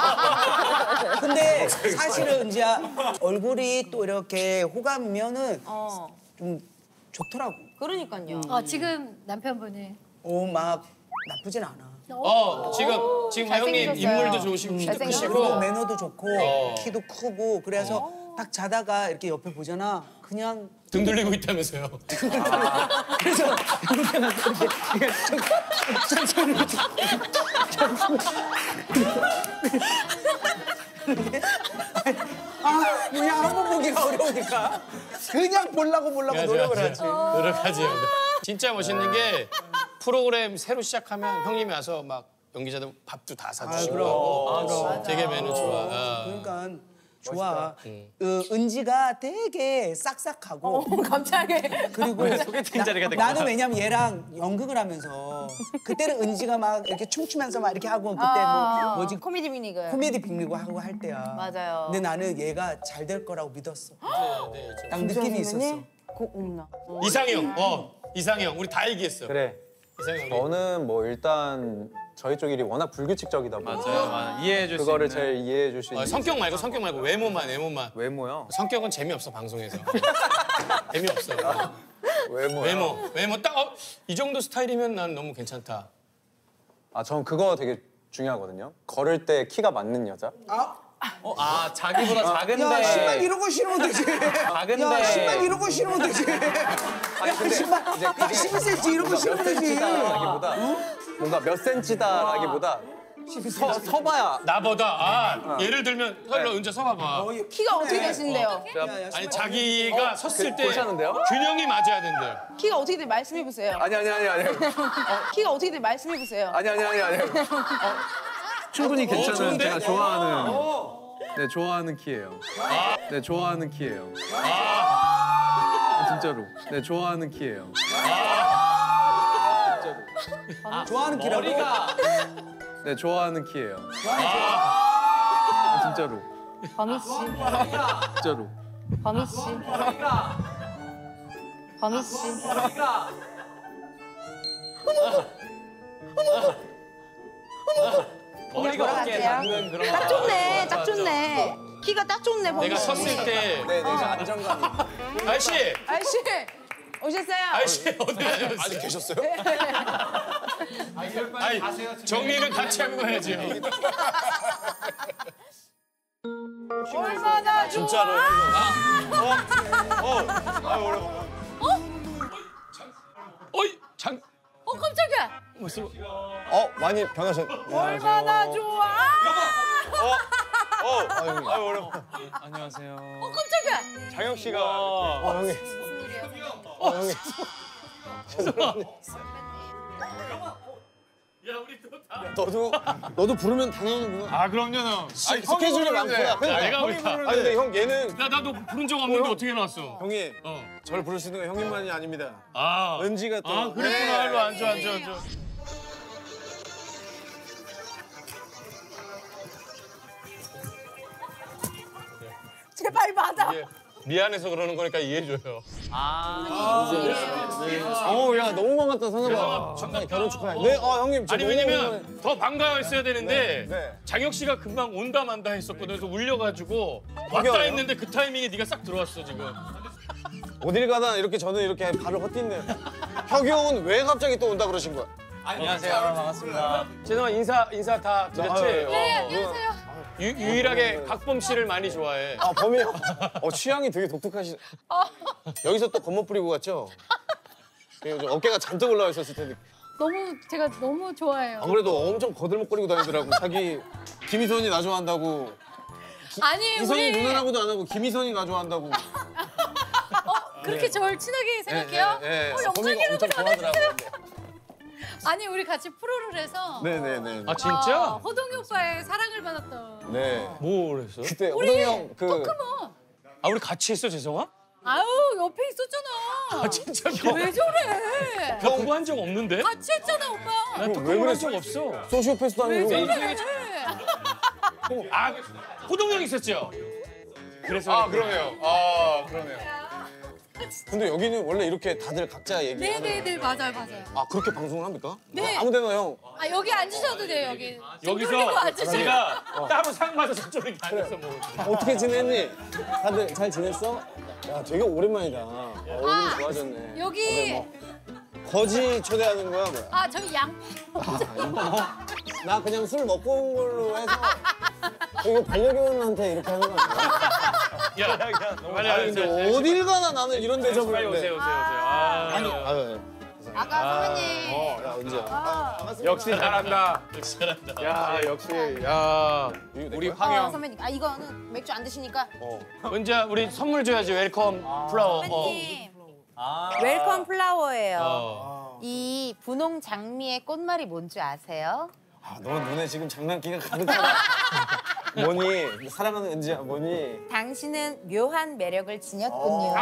근데 사실은 은지야 얼굴이 또 이렇게 호감이면은 좀 좋더라고. 그러니까요. 지금 남편분이. 막 나쁘진 않아. 지금 형님 잘생기셨어요. 인물도 좋으시고 키도 크시고. 매너도 좋고 키도 크고 그래서 딱 자다가 이렇게 옆에 보잖아. 그냥 등 돌리고 있다면서요. 그래서 이렇게 그냥 한 번 보기가 어려우니까 그냥 보려고 노력을 하지. 노력하지. 진짜 멋있는 게 프로그램 새로 시작하면 형님이 와서 막 연기자들 밥도 다 사주시고 하고 되게 매너 좋아. 그러니까 좋아. 은지가 되게 싹싹하고 갑자기 그리고 소개팅 자리가 되게 나는 왜냐면 얘랑 연극을 하면서 그때는 은지가 막 이렇게 춤추면서 막 이렇게 하고 그때 뭐 뭐지 코미디 빅리그 하고 할 때야. 맞아요. 근데 나는 얘가 잘 될 거라고 믿었어. 딱 느낌이 있었어. 이상형 우리 다 얘기했어. 그래. 이상형. 저는 뭐 일단 저희 쪽 일이 워낙 불규칙적이다 보니까 맞아요. 이해해줄 수 그거를 있는. 제일 이해해줄 수 있는. 성격 말고 외모만. 외모요? 성격은 재미없어 방송에서. 재미없어. 외모 딱 이 정도 스타일이면 난 너무 괜찮다. 아, 전 그거 되게 중요하거든요. 걸을 때 키가 맞는 여자. 자기보다 작은데. 야, 신발 이런 거 신으면 되지. 작은데. 야, 신발 이런 거 신으면 되지. 야, 신발 12cm 이런 거 신으면 되지. 라기보다 뭔가 몇 센치다라기보다 서봐야. 나보다 예를 들면 은재 서봐봐. 키가 어떻게 되시는데요? 아니 자기가 섰을 때 괜찮은데요? 균형이 맞아야 된대요. 키가 어떻게 돼 말씀해 보세요. 아니. 키가 어떻게 돼 말씀해 보세요. 아니. 충분히 괜찮은 제가 좋아하는 네 좋아하는 키예요. 네 좋아하는 키예요. 진짜로. 네 좋아하는 키예요. 진짜로. 좋아하는 키라고? 네 좋아하는 키예요. 진짜로. 범희 씨. 진짜로. 범희 씨. 범희 씨. 머리가 어깨에 닿는 그런. 딱 좋네, 딱 좋네. 키가 딱 좋네. 내가 섰을 때 내가 안정감이. 아저씨 오셨어요? 아저씨 어디 가셨어요? 아직 계셨어요? 아니 정리는 같이 하고 가야지. 얼마나 좋아. 진짜로. 깜짝이야. 많이 변하셨. 얼마나 좋아. 안녕하세요. 깜짝이야. 장혁 씨가. 형님. 형님. 야 우리 너도 부르면 다 나오는구나. 그럼요 형. 스케줄이 많구나. 내가 왜 다. 근데 형 얘는 나도 부른 적 없는데 어떻게 나왔어? 형이 저를 부를 수 있는 건 형님만이 아닙니다. 아 은지가 또. 그랬구나. 일로 앉아. 제발 받아. 미안해서 그러는 거니까 이해해줘요. 야 너무 반갑다 선아봐. 결혼 축하해. 네, 형님. 아니 왜냐면 더 반가워했어야 되는데 네. 장혁 씨가 금방 온다 만다 했었거든. 그래서 울려가지고 왔다 이겨요? 했는데 그 타이밍에 네가 싹 들어왔어 지금. 어딜 가나 이렇게 저는 이렇게 발을 헛디네요. 혁이 형은 왜 갑자기 또 온다 그러신 거야? 안녕하세요. 반갑습니다. 죄송한 인사 다 드렸지? 네, 안녕하세요. 유일하게 박범 씨를 많이 좋아해. 범이 형. 취향이 되게 독특하시. 여기서 또 겉멋 부리고 갔죠? 어깨가 잔뜩 올라와 있었을 텐데. 제가 너무 좋아해요. 안 그래도 엄청 거들먹거리고 다니더라고. 자기 김희선이 나 좋아한다고. 아니 이선이 우리 누나라고도 안 하고 김희선이 나 좋아한다고. 그렇게 저를 친하게 생각해요? 범이가 엄청 좋아하더라고. 아니 우리 같이 프로를 해서 네네네. 아 진짜? 호동이 오빠의 사랑을 받았던. 네. 뭘 했어? 그때 호동이 형 토크먼. 우리 같이 했어 재성아? 아유 옆에 있었잖아. 진짜? 왜 저래? 나 그거 한 적 없는데? 같이 했잖아 오빠. 나 토크먼 한적 없어. 소시오패스도 아니고. 왜 인생에 저래? 호동 형 있었죠? 그래서 그러네요. 그러네요. 근데 여기는 원래 이렇게 다들 각자 얘기하는. 네네네 맞아요. 그렇게 방송을 합니까? 네. 아무데나 형. 여기 앉으셔도 돼요 여기. 여기서 네가 따로 상 맞아서 저렇게 앉아서 뭐. 어떻게 지냈니? 다들 잘 지냈어? 야 되게 오랜만이다. 얼굴이 좋아졌네. 여기 거지 초대하는 거야 뭐야? 저희 양. 나 그냥 술 먹고 온 걸로 해서 이거 반려견한테 이렇게 하는 거 아니야? 야, 아니 근데 어딜 가나 나는 이런 대접을 빨리 오세요. 아까 선배님. 야 은지야. 역시 잘한다. 야 역시 우리 황영. 선배님. 이거는 맥주 안 드시니까. 은지야 우리 선물 줘야지. 웰컴 플라워. 선배님. 웰컴 플라워예요. 이 분홍 장미의 꽃말이 뭔지 아세요? 너 눈에 지금 장난기가 가득하다. 뭐니? 사랑하는 은지야 뭐니? 당신은 묘한 매력을 지녔군요.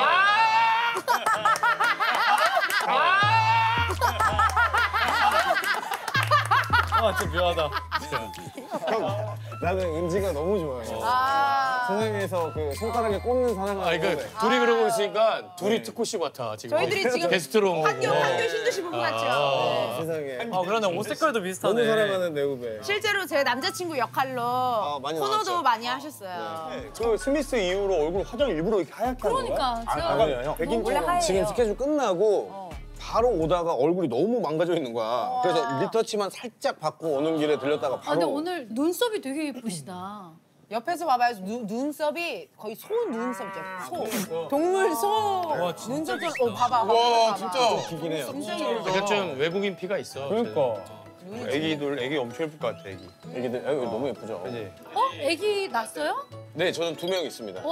진짜 묘하다. 형, 나는 은지가 너무 좋아요. 세상에서 그 손가락에 꽂는 사람을. 그러니까 둘이 그러고 있으니까 둘이 특호씨 같아 지금. 저희들이 지금 게스트로 온 거고. 한교 신도시 부부 같죠? 세상에. 그런데 옷 색깔도 비슷하네. 너무 사랑하는 내 후배. 실제로 제 남자친구 역할로 많이 코너도 나왔죠. 많이 하셨어요. 그 스미스 이후로 얼굴 화장 일부러 이렇게 하얗게 한 거야? 그러니까. 아니에요, 형. 원래 하얘요. 지금 스케줄 끝나고 바로 오다가 얼굴이 너무 망가져 있는 거야. 그래서 리터치만 살짝 받고 오는 길에 들렸다가 아, 바로. 근데 오늘 눈썹이 되게 예쁘시다. 옆에서 봐봐요. 눈썹이 거의 소 눈썹이죠. 소. 동물 소. 눈썹처럼. 봐봐. 와 진짜. 기긴 해요. 약간 좀 외국인 피가 있어. 그러니까. 애기 엄청 예쁠 것 같아, 애기들 너무 예쁘죠. 그지? 아기 낳았어요? 네, 저는 2명 있습니다.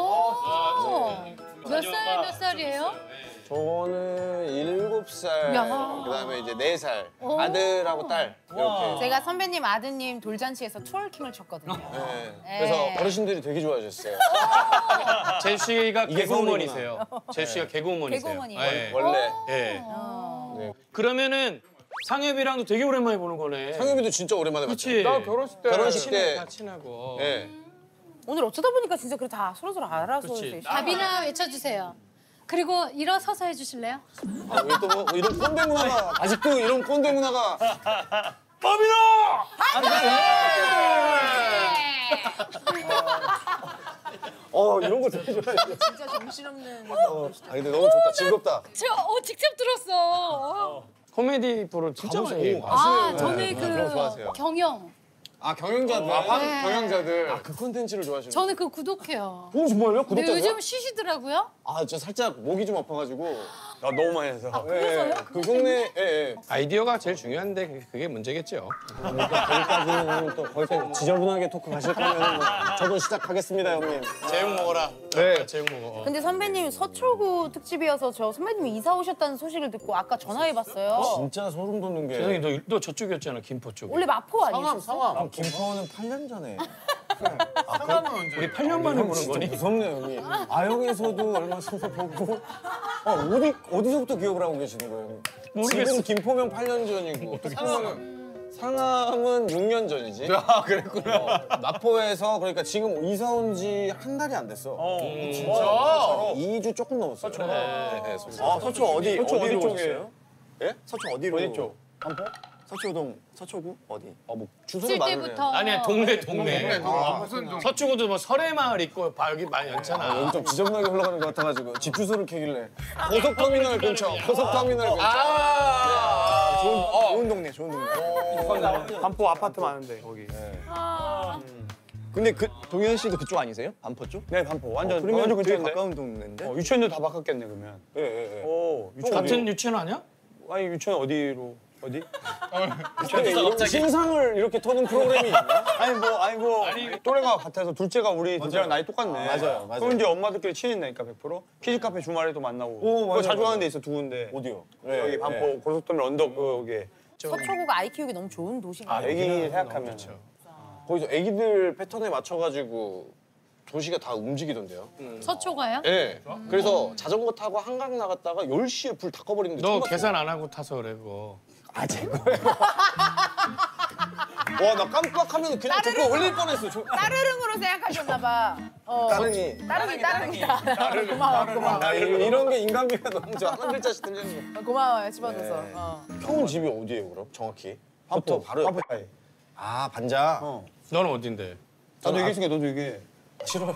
몇 살이에요? 저는 7살, 야. 그다음에 이제 4살, 오. 아들하고 딸 이렇게. 제가 선배님 아드님 돌잔치에서 트월킹을 췄거든요. 네. 그래서 어르신들이 되게 좋아하셨어요. 제시가 이게 개그우먼이세요. 서울이구나. 제시가 개그우먼이세요. 개그우먼이에요. 예. 원래. 예. 네. 그러면은 상엽이랑도 되게 오랜만에 보는 거네. 상엽이도 진짜 오랜만에 봤죠. 그치? 나 결혼식 때. 다 친하고. 네. 오늘 어쩌다 보니까 진짜 그래 다 서로 알아서. 그치. 답이나 외쳐주세요. 그리고 일어서서 해주실래요? 왜 또 뭐 이런 꼰대 문화가 아직도 이런 꼰대 문화가. 범인아! 이런 거 되게 좋아해. 진짜 정신없는. 근데 너무 좋다. 즐겁다. 저 직접 들었어. 코미디 프로 진짜 많이 해요. 저는 그런 거 좋아하세요. 그 경영. 경영자들. 네. 경영자들. 그 콘텐츠를 좋아하시는. 저는 그거 구독해요. 정말요? 근데 요즘 쉬시더라고요. 저 살짝 목이 좀 아파가지고. 너무 많이 해서. 그래서요? 그 흉내. 아이디어가 제일 중요한데 그게 문제겠죠. 거기까지는 또 거기까지 지저분하게 토크 가실 거면 저도 시작하겠습니다, 형님. 제육 먹어라. 네. 제육 먹어. 근데 선배님 서초구 특집이어서 저 선배님이 이사 오셨다는 소식을 듣고 아까 전화해봤어요. 진짜 소름 돋는 게. 세상에 너 저쪽이었잖아, 김포 쪽. 원래 마포 아니었어요? 상암. 김포는 8년 전에. 상암은 언제? 우리 8년 만에 보는 거니? 무섭네요, 형님. 아영에서도 얼마 전에 보고. 어디서부터 기억을 하고 계시는 거예요? 모르겠어. 지금 김포면 8년 전이고. 상암은 6년 전이지. 그랬구나. 마포에서 그러니까 지금 이사 온 지 한 달이 안 됐어. 진짜? 2주 조금 넘었어요. 서초. 네, 서초 어디 쪽이에요? 예? 서초 어디로? 어디 쪽? 반포? 서초동, 서초구? 어디? 뭐 주소를 말을 해. 아니야, 동네. 서초구도 뭐 설해마을 있고 여기 많이 많잖아. 여기 좀 지저분하게 흘러가는 것 같아가지고 집 주소를 캐길래 고속터미널 근처. 고속터미널 근처. 좋은 동네, 좋은 동네. 반포 아파트 많은데 거기. 근데 그 동현 씨도 그쪽 아니세요? 반포 쪽? 네, 반포. 완전 근처인데. 가까운 동네인데. 유치원도 다 바꿨겠네 그러면. 예. 같은 유치원 아니야? 아니 유치원 어디로? 어디? 신상을 이렇게 터는 프로그램이 있나? 아니 뭐 또래가 같아서 둘째가 우리 둘째랑 나이 똑같네. 맞아요. 그럼 이제 엄마들끼리 친해지니까 100%. 키즈 카페 주말에도 만나고. 그거 자주 가는 데 있어 두 군데. 어디요? 여기 반포 고속터미널 언덕 여기. 서초구가 아이 키우기 너무 좋은 도시가. 애기 생각하면. 거기서 애기들 패턴에 맞춰가지고 도시가 다 움직이던데요. 서초가요? 네. 그래서 자전거 타고 한강 나갔다가 10시에 불 다 꺼버리는데 너 계산 안 하고 타서 그래 그거. 제 거예요. 와, 나 깜빡하면 그냥 듣고 올릴 뻔했어. 따르릉으로 생각하셨나 봐. 따릉이. 고마워. 나 이런 게 인간미가 너무 좋아. 한 글자씩 들리는 거. 고마워요, 집어줘서. 형은 집이 어디예요, 그럼? 정확히? 반포 바로 반포. 반자. 너는 어딘데? 나도 얘기했으니까 너도 얘기해. 싫어요.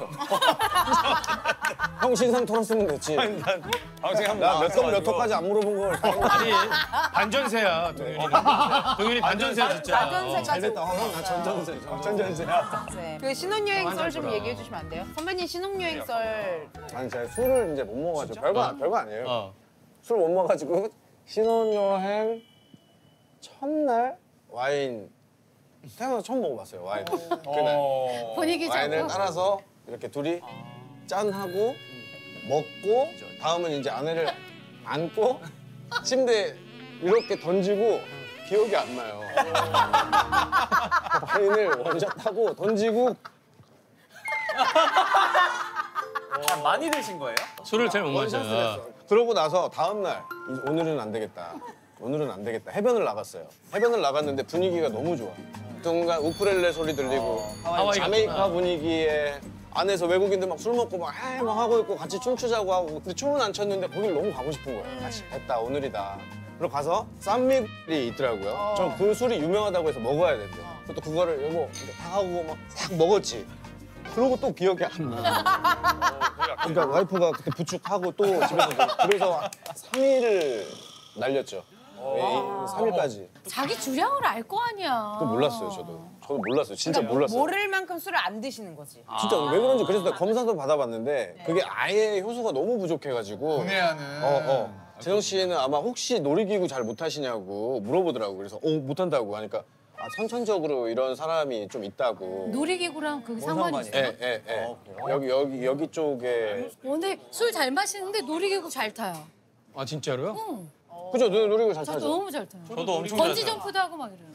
형 신상 털었으면 됐지. 나몇 호까지 안 물어본 걸. 아니 반전세야 동현이 반전세야 진짜. 반전세까지. 잘 됐다. 나 전전세야. 그 신혼여행 썰 좀 얘기해 주시면 안 돼요? 선배님 신혼여행 썰. 아니 제가 술을 이제 못 먹어가지고 별거 아니에요. 술 못 먹어가지고 신혼여행 첫날 와인 태어나서 처음 먹어봤어요. 와인. 그날 분위기 와인을 잡고. 따라서 이렇게 둘이 짠하고 먹고 다음은 이제 아내를 안고 침대에 이렇게 던지고 기억이 안 나요. 와인을 원샷하고 던지고 많이 드신 거예요? 술을 잘 못 마셔요. 그러고 나서 다음 날 오늘은 안 되겠다. 오늘은 안 되겠다. 해변을 나갔어요. 해변을 나갔는데 분위기가 너무 좋아. 순간 우쿨렐레 소리 들리고 하와이 자메이카 같구나. 분위기에 안에서 외국인들 막 술 먹고 막 하고 있고 같이 춤추자고 하고 근데 춤은 안 췄는데 거길 너무 가고 싶은 거예요. 같이 됐다 오늘이다. 그리고 가서 쌈미이 있더라고요. 저 그 술이 유명하다고 해서 먹어야 된대. 또 그거를 여보 다 하고 막 싹 먹었지. 그러고 또 기억이 안 나. 그러니까 와이프가 그때 부축하고 또 집에서 그래서 3일을 날렸죠. 3일까지. 자기 주량을 알 거 아니야. 그거 몰랐어요, 저도. 저도 몰랐어요. 진짜 몰랐어요. 모를 만큼 술을 안 드시는 거지. 진짜 왜 그런지 그래서 나 검사도 받아봤는데 그게 아예 효소가 너무 부족해가지고. 분해하는. 재정 씨는 아마 혹시 놀이기구 잘 못 하시냐고 물어보더라고. 그래서 못한다고 하니까 선천적으로 이런 사람이 좀 있다고. 놀이기구랑 그게 상관이 있어요? 예. 여기 쪽에. 근데 술 잘 마시는데 놀이기구 잘 타요. 아 진짜로요? 응. 그죠? 놀이기구 잘 저 타죠. 너무 잘 타요. 저도 엄청 번지 점프도 하고 막 이래요.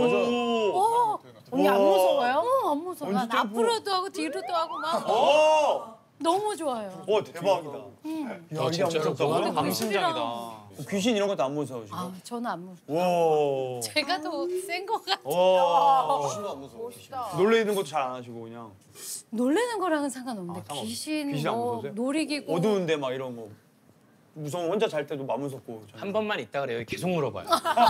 맞아. 언니 안 무서워요? 안 무서워. 난 번지 점프. 앞으로도 하고 뒤로도 하고 막 너무 좋아요. 대박이다. 야 진짜로 근데 그거는 방심장이다. 귀신 이런 것도 안 무서우시고? 아, 저는 안 무서워. 와. 제가 더 센 것 같아. 와. 멋있다. 놀래는 것도 잘 안 하시고 그냥. 놀래는 거랑은 상관없는데 상관없어요. 귀신, 귀신 안 뭐 무서우세요? 놀이기구 어두운데 막 이런 거. 무서워 혼자 잘 때도 맘 무섭고. 한 번만 있다 그래요. 계속 물어봐요.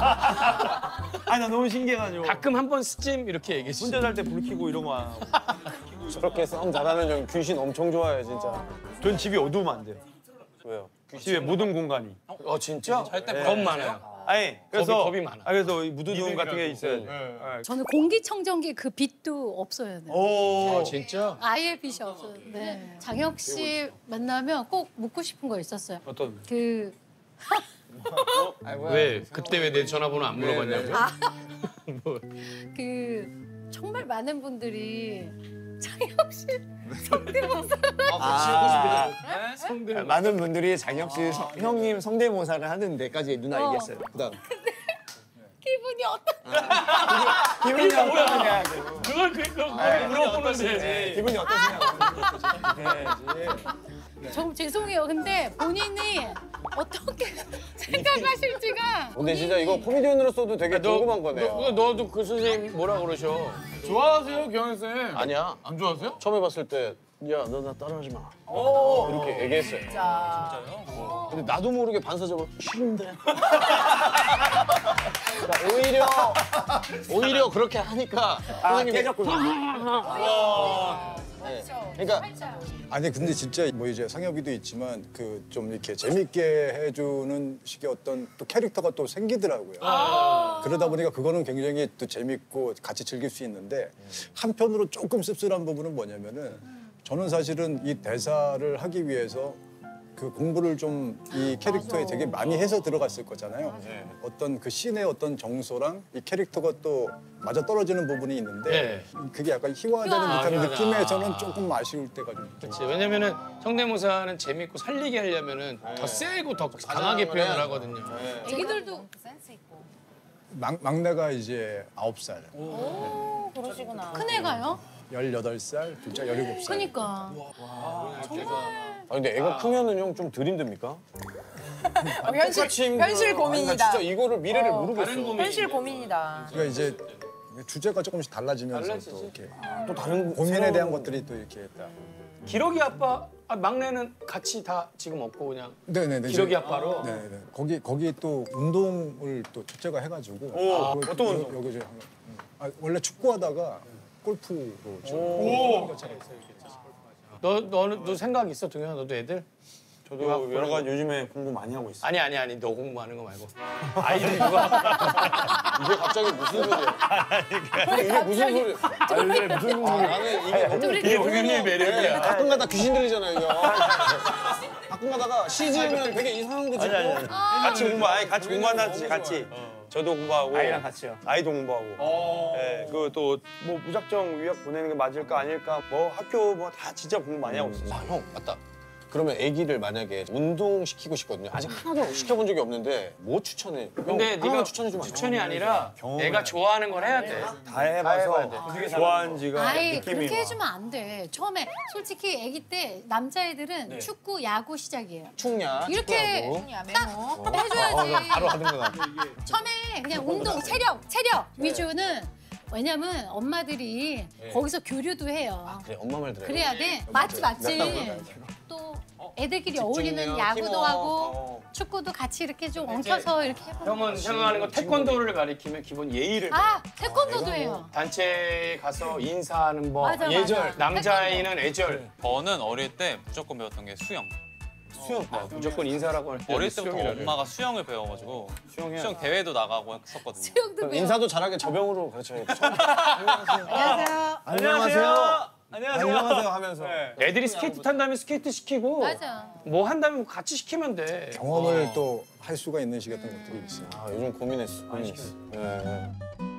아니 나 너무 신기해가지고. 가끔 한 번쯤 이렇게 얘기해. 혼자 잘 때 불 켜고 이런 거 안 하고. 저렇게 싸움 잘하는 형 귀신 엄청 좋아해요, 진짜. 전 집이 어두우면 안 돼요. 왜요? 집에 모든 공간이. 진짜? 잘 때 네. 겁 많아요. 아니 그래서 겁이 많아. 그래서 이 무드둥 같은 게 있어야지. 네. 저는 공기청정기 그 빛도 없어야 돼요. 오. 진짜? 아예 빛이 없어요. 네. 장혁 씨 만나면 꼭 묻고 싶은 거 있었어요. 어떤? 그 왜? 그때 왜 내 전화번호 안 물어봤냐고요? 뭐. 그 정말 많은 분들이 장혁 씨 성대모사를 많은 분들이 장혁 씨 형님 성대모사를 하는 데까지 누나 얘기했어요. 그다음 기분이 어떠? 기분이 어떠냐? 그걸 물어보는데 기분이 어떠시냐고. 정 죄송해요. 근데 본인이 어떻게 생각하실지가. 근데 진짜 이거 코미디언으로서도 되게 궁금한 거네요. 너도 그 선생님 뭐라 그러셔? 좋아하세요 경현 쌤? 아니야. 안 좋아하세요? 처음 해봤을 때, 야, 너 나 따라하지 마. 이렇게 얘기했어요. 진짜요? 근데 나도 모르게 반사적으로 싫은데. 그러니까 오히려 그렇게 하니까 선생님이 깨졌구나. 네. 그러니까 아니 근데 진짜 뭐 이제 상엽이도 있지만 그 좀 이렇게 재밌게 해주는 식의 어떤 또 캐릭터가 또 생기더라고요. 그러다 보니까 그거는 굉장히 또 재밌고 같이 즐길 수 있는데 한편으로 조금 씁쓸한 부분은 뭐냐면은 저는 사실은 이 대사를 하기 위해서 그 공부를 좀 이 캐릭터에 되게 많이 해서 들어갔을 거잖아요. 어떤 그 씬의 어떤 정서랑 이 캐릭터가 또 맞아 떨어지는 부분이 있는데 그게 약간 희화되는 듯한 느낌에서는 조금 아쉬울 때가 좀 있죠. 그렇지. 왜냐면은 성대모사는 재밌고 살리게 하려면은 더 세고 더 강하게 표현을 하거든요. 애기들도 막내가 이제 9살, 오, 그러시구나. 큰 애가요? 18살, 둘째 17살. 그니까. 근데 애가 크면은 형 좀 덜 힘듭니까? 현실 고민이다. 나 진짜 이거를 미래를 모르겠어. 현실 고민이다. 그러니까 이제 주제가 조금씩 달라지면서 또 이렇게 또 다른 고민에 대한 것들이 또 이렇게 딱. 기러기 아빠, 막내는 같이 다 지금 없고 그냥 네네네. 기러기 아빠로. 네네. 거기 또 운동을 또 첫째가 해가지고. 어떤 운동? 여기 이제 원래 축구하다가 골프로 오. 너 생각 있어, 동현아? 너도 애들? 저도 여러 가지 요즘에 공부 많이 하고 있어요. 아니 너 공부하는 거 말고 아이들 누가 이게 갑자기 무슨 소리야? 이게 무슨 소리야? 아니 무슨 소리야? 나는 이게 너무 이게 동현이의 매력이야. 가끔가다 귀신 들리잖아요, 이거. 가끔가다가 시즌은 되게 이상한 거 듣고. 아니. 같이 같이 공부한다지 같이. 저도 공부하고 아이랑 같이요. 아이도 공부하고. 네, 그또 뭐 무작정 유학 보내는 게 맞을까 아닐까 뭐 학교 뭐 다 진짜 공부 많이 하고 있어요. 형 맞다. 그러면 아기를 만약에 운동 시키고 싶거든요. 아직 하나도 시켜본 적이 없는데 뭐 추천해? 근데 네가 추천이 아니라 내가 좋아하는 걸 해야 돼. 다 해봐서 좋아하는지가 아이 느낌이 그렇게 와. 해주면 안 돼. 처음에 솔직히 아기 때 남자애들은 축구, 야구 시작이에요. 축야, 이렇게 축구야구. 딱 해줘야지. 바로 하는구나. 처음에 그냥 운동, 체력 위주는 왜냐면 엄마들이 거기서 교류도 해요. 그래, 엄마 말 들어. 그래야 돼. 맞지. 또 애들끼리 어울리는 집중력, 야구도 팀워크. 하고 축구도 같이 이렇게 좀 엉켜서 이렇게 해보면. 형은 하는 거 태권도를 가리키면 기본 예의를. 태권도도 해요. 단체에 가서 인사하는 법, 맞아, 예절. 맞아. 남자아이는 애절. 저는 어릴 때 무조건 배웠던 게 수영. 수영. 무조건 인사라고 할 때. 어릴 때부터 엄마가 수영을 배워가지고 수영 대회도 나가고 했었거든요. 수영도 인사도 잘하게 저병으로 그렇죠. 안녕하세요. 안녕하세요. 안녕하세요 하면서. 애들이 스케이트 탄다면 스케이트 시키고 맞아. 뭐 한다면 같이 시키면 돼. 경험을 또 할 수가 있는 시기 같은 것들이 있어요. 아, 요즘 고민했어. 네.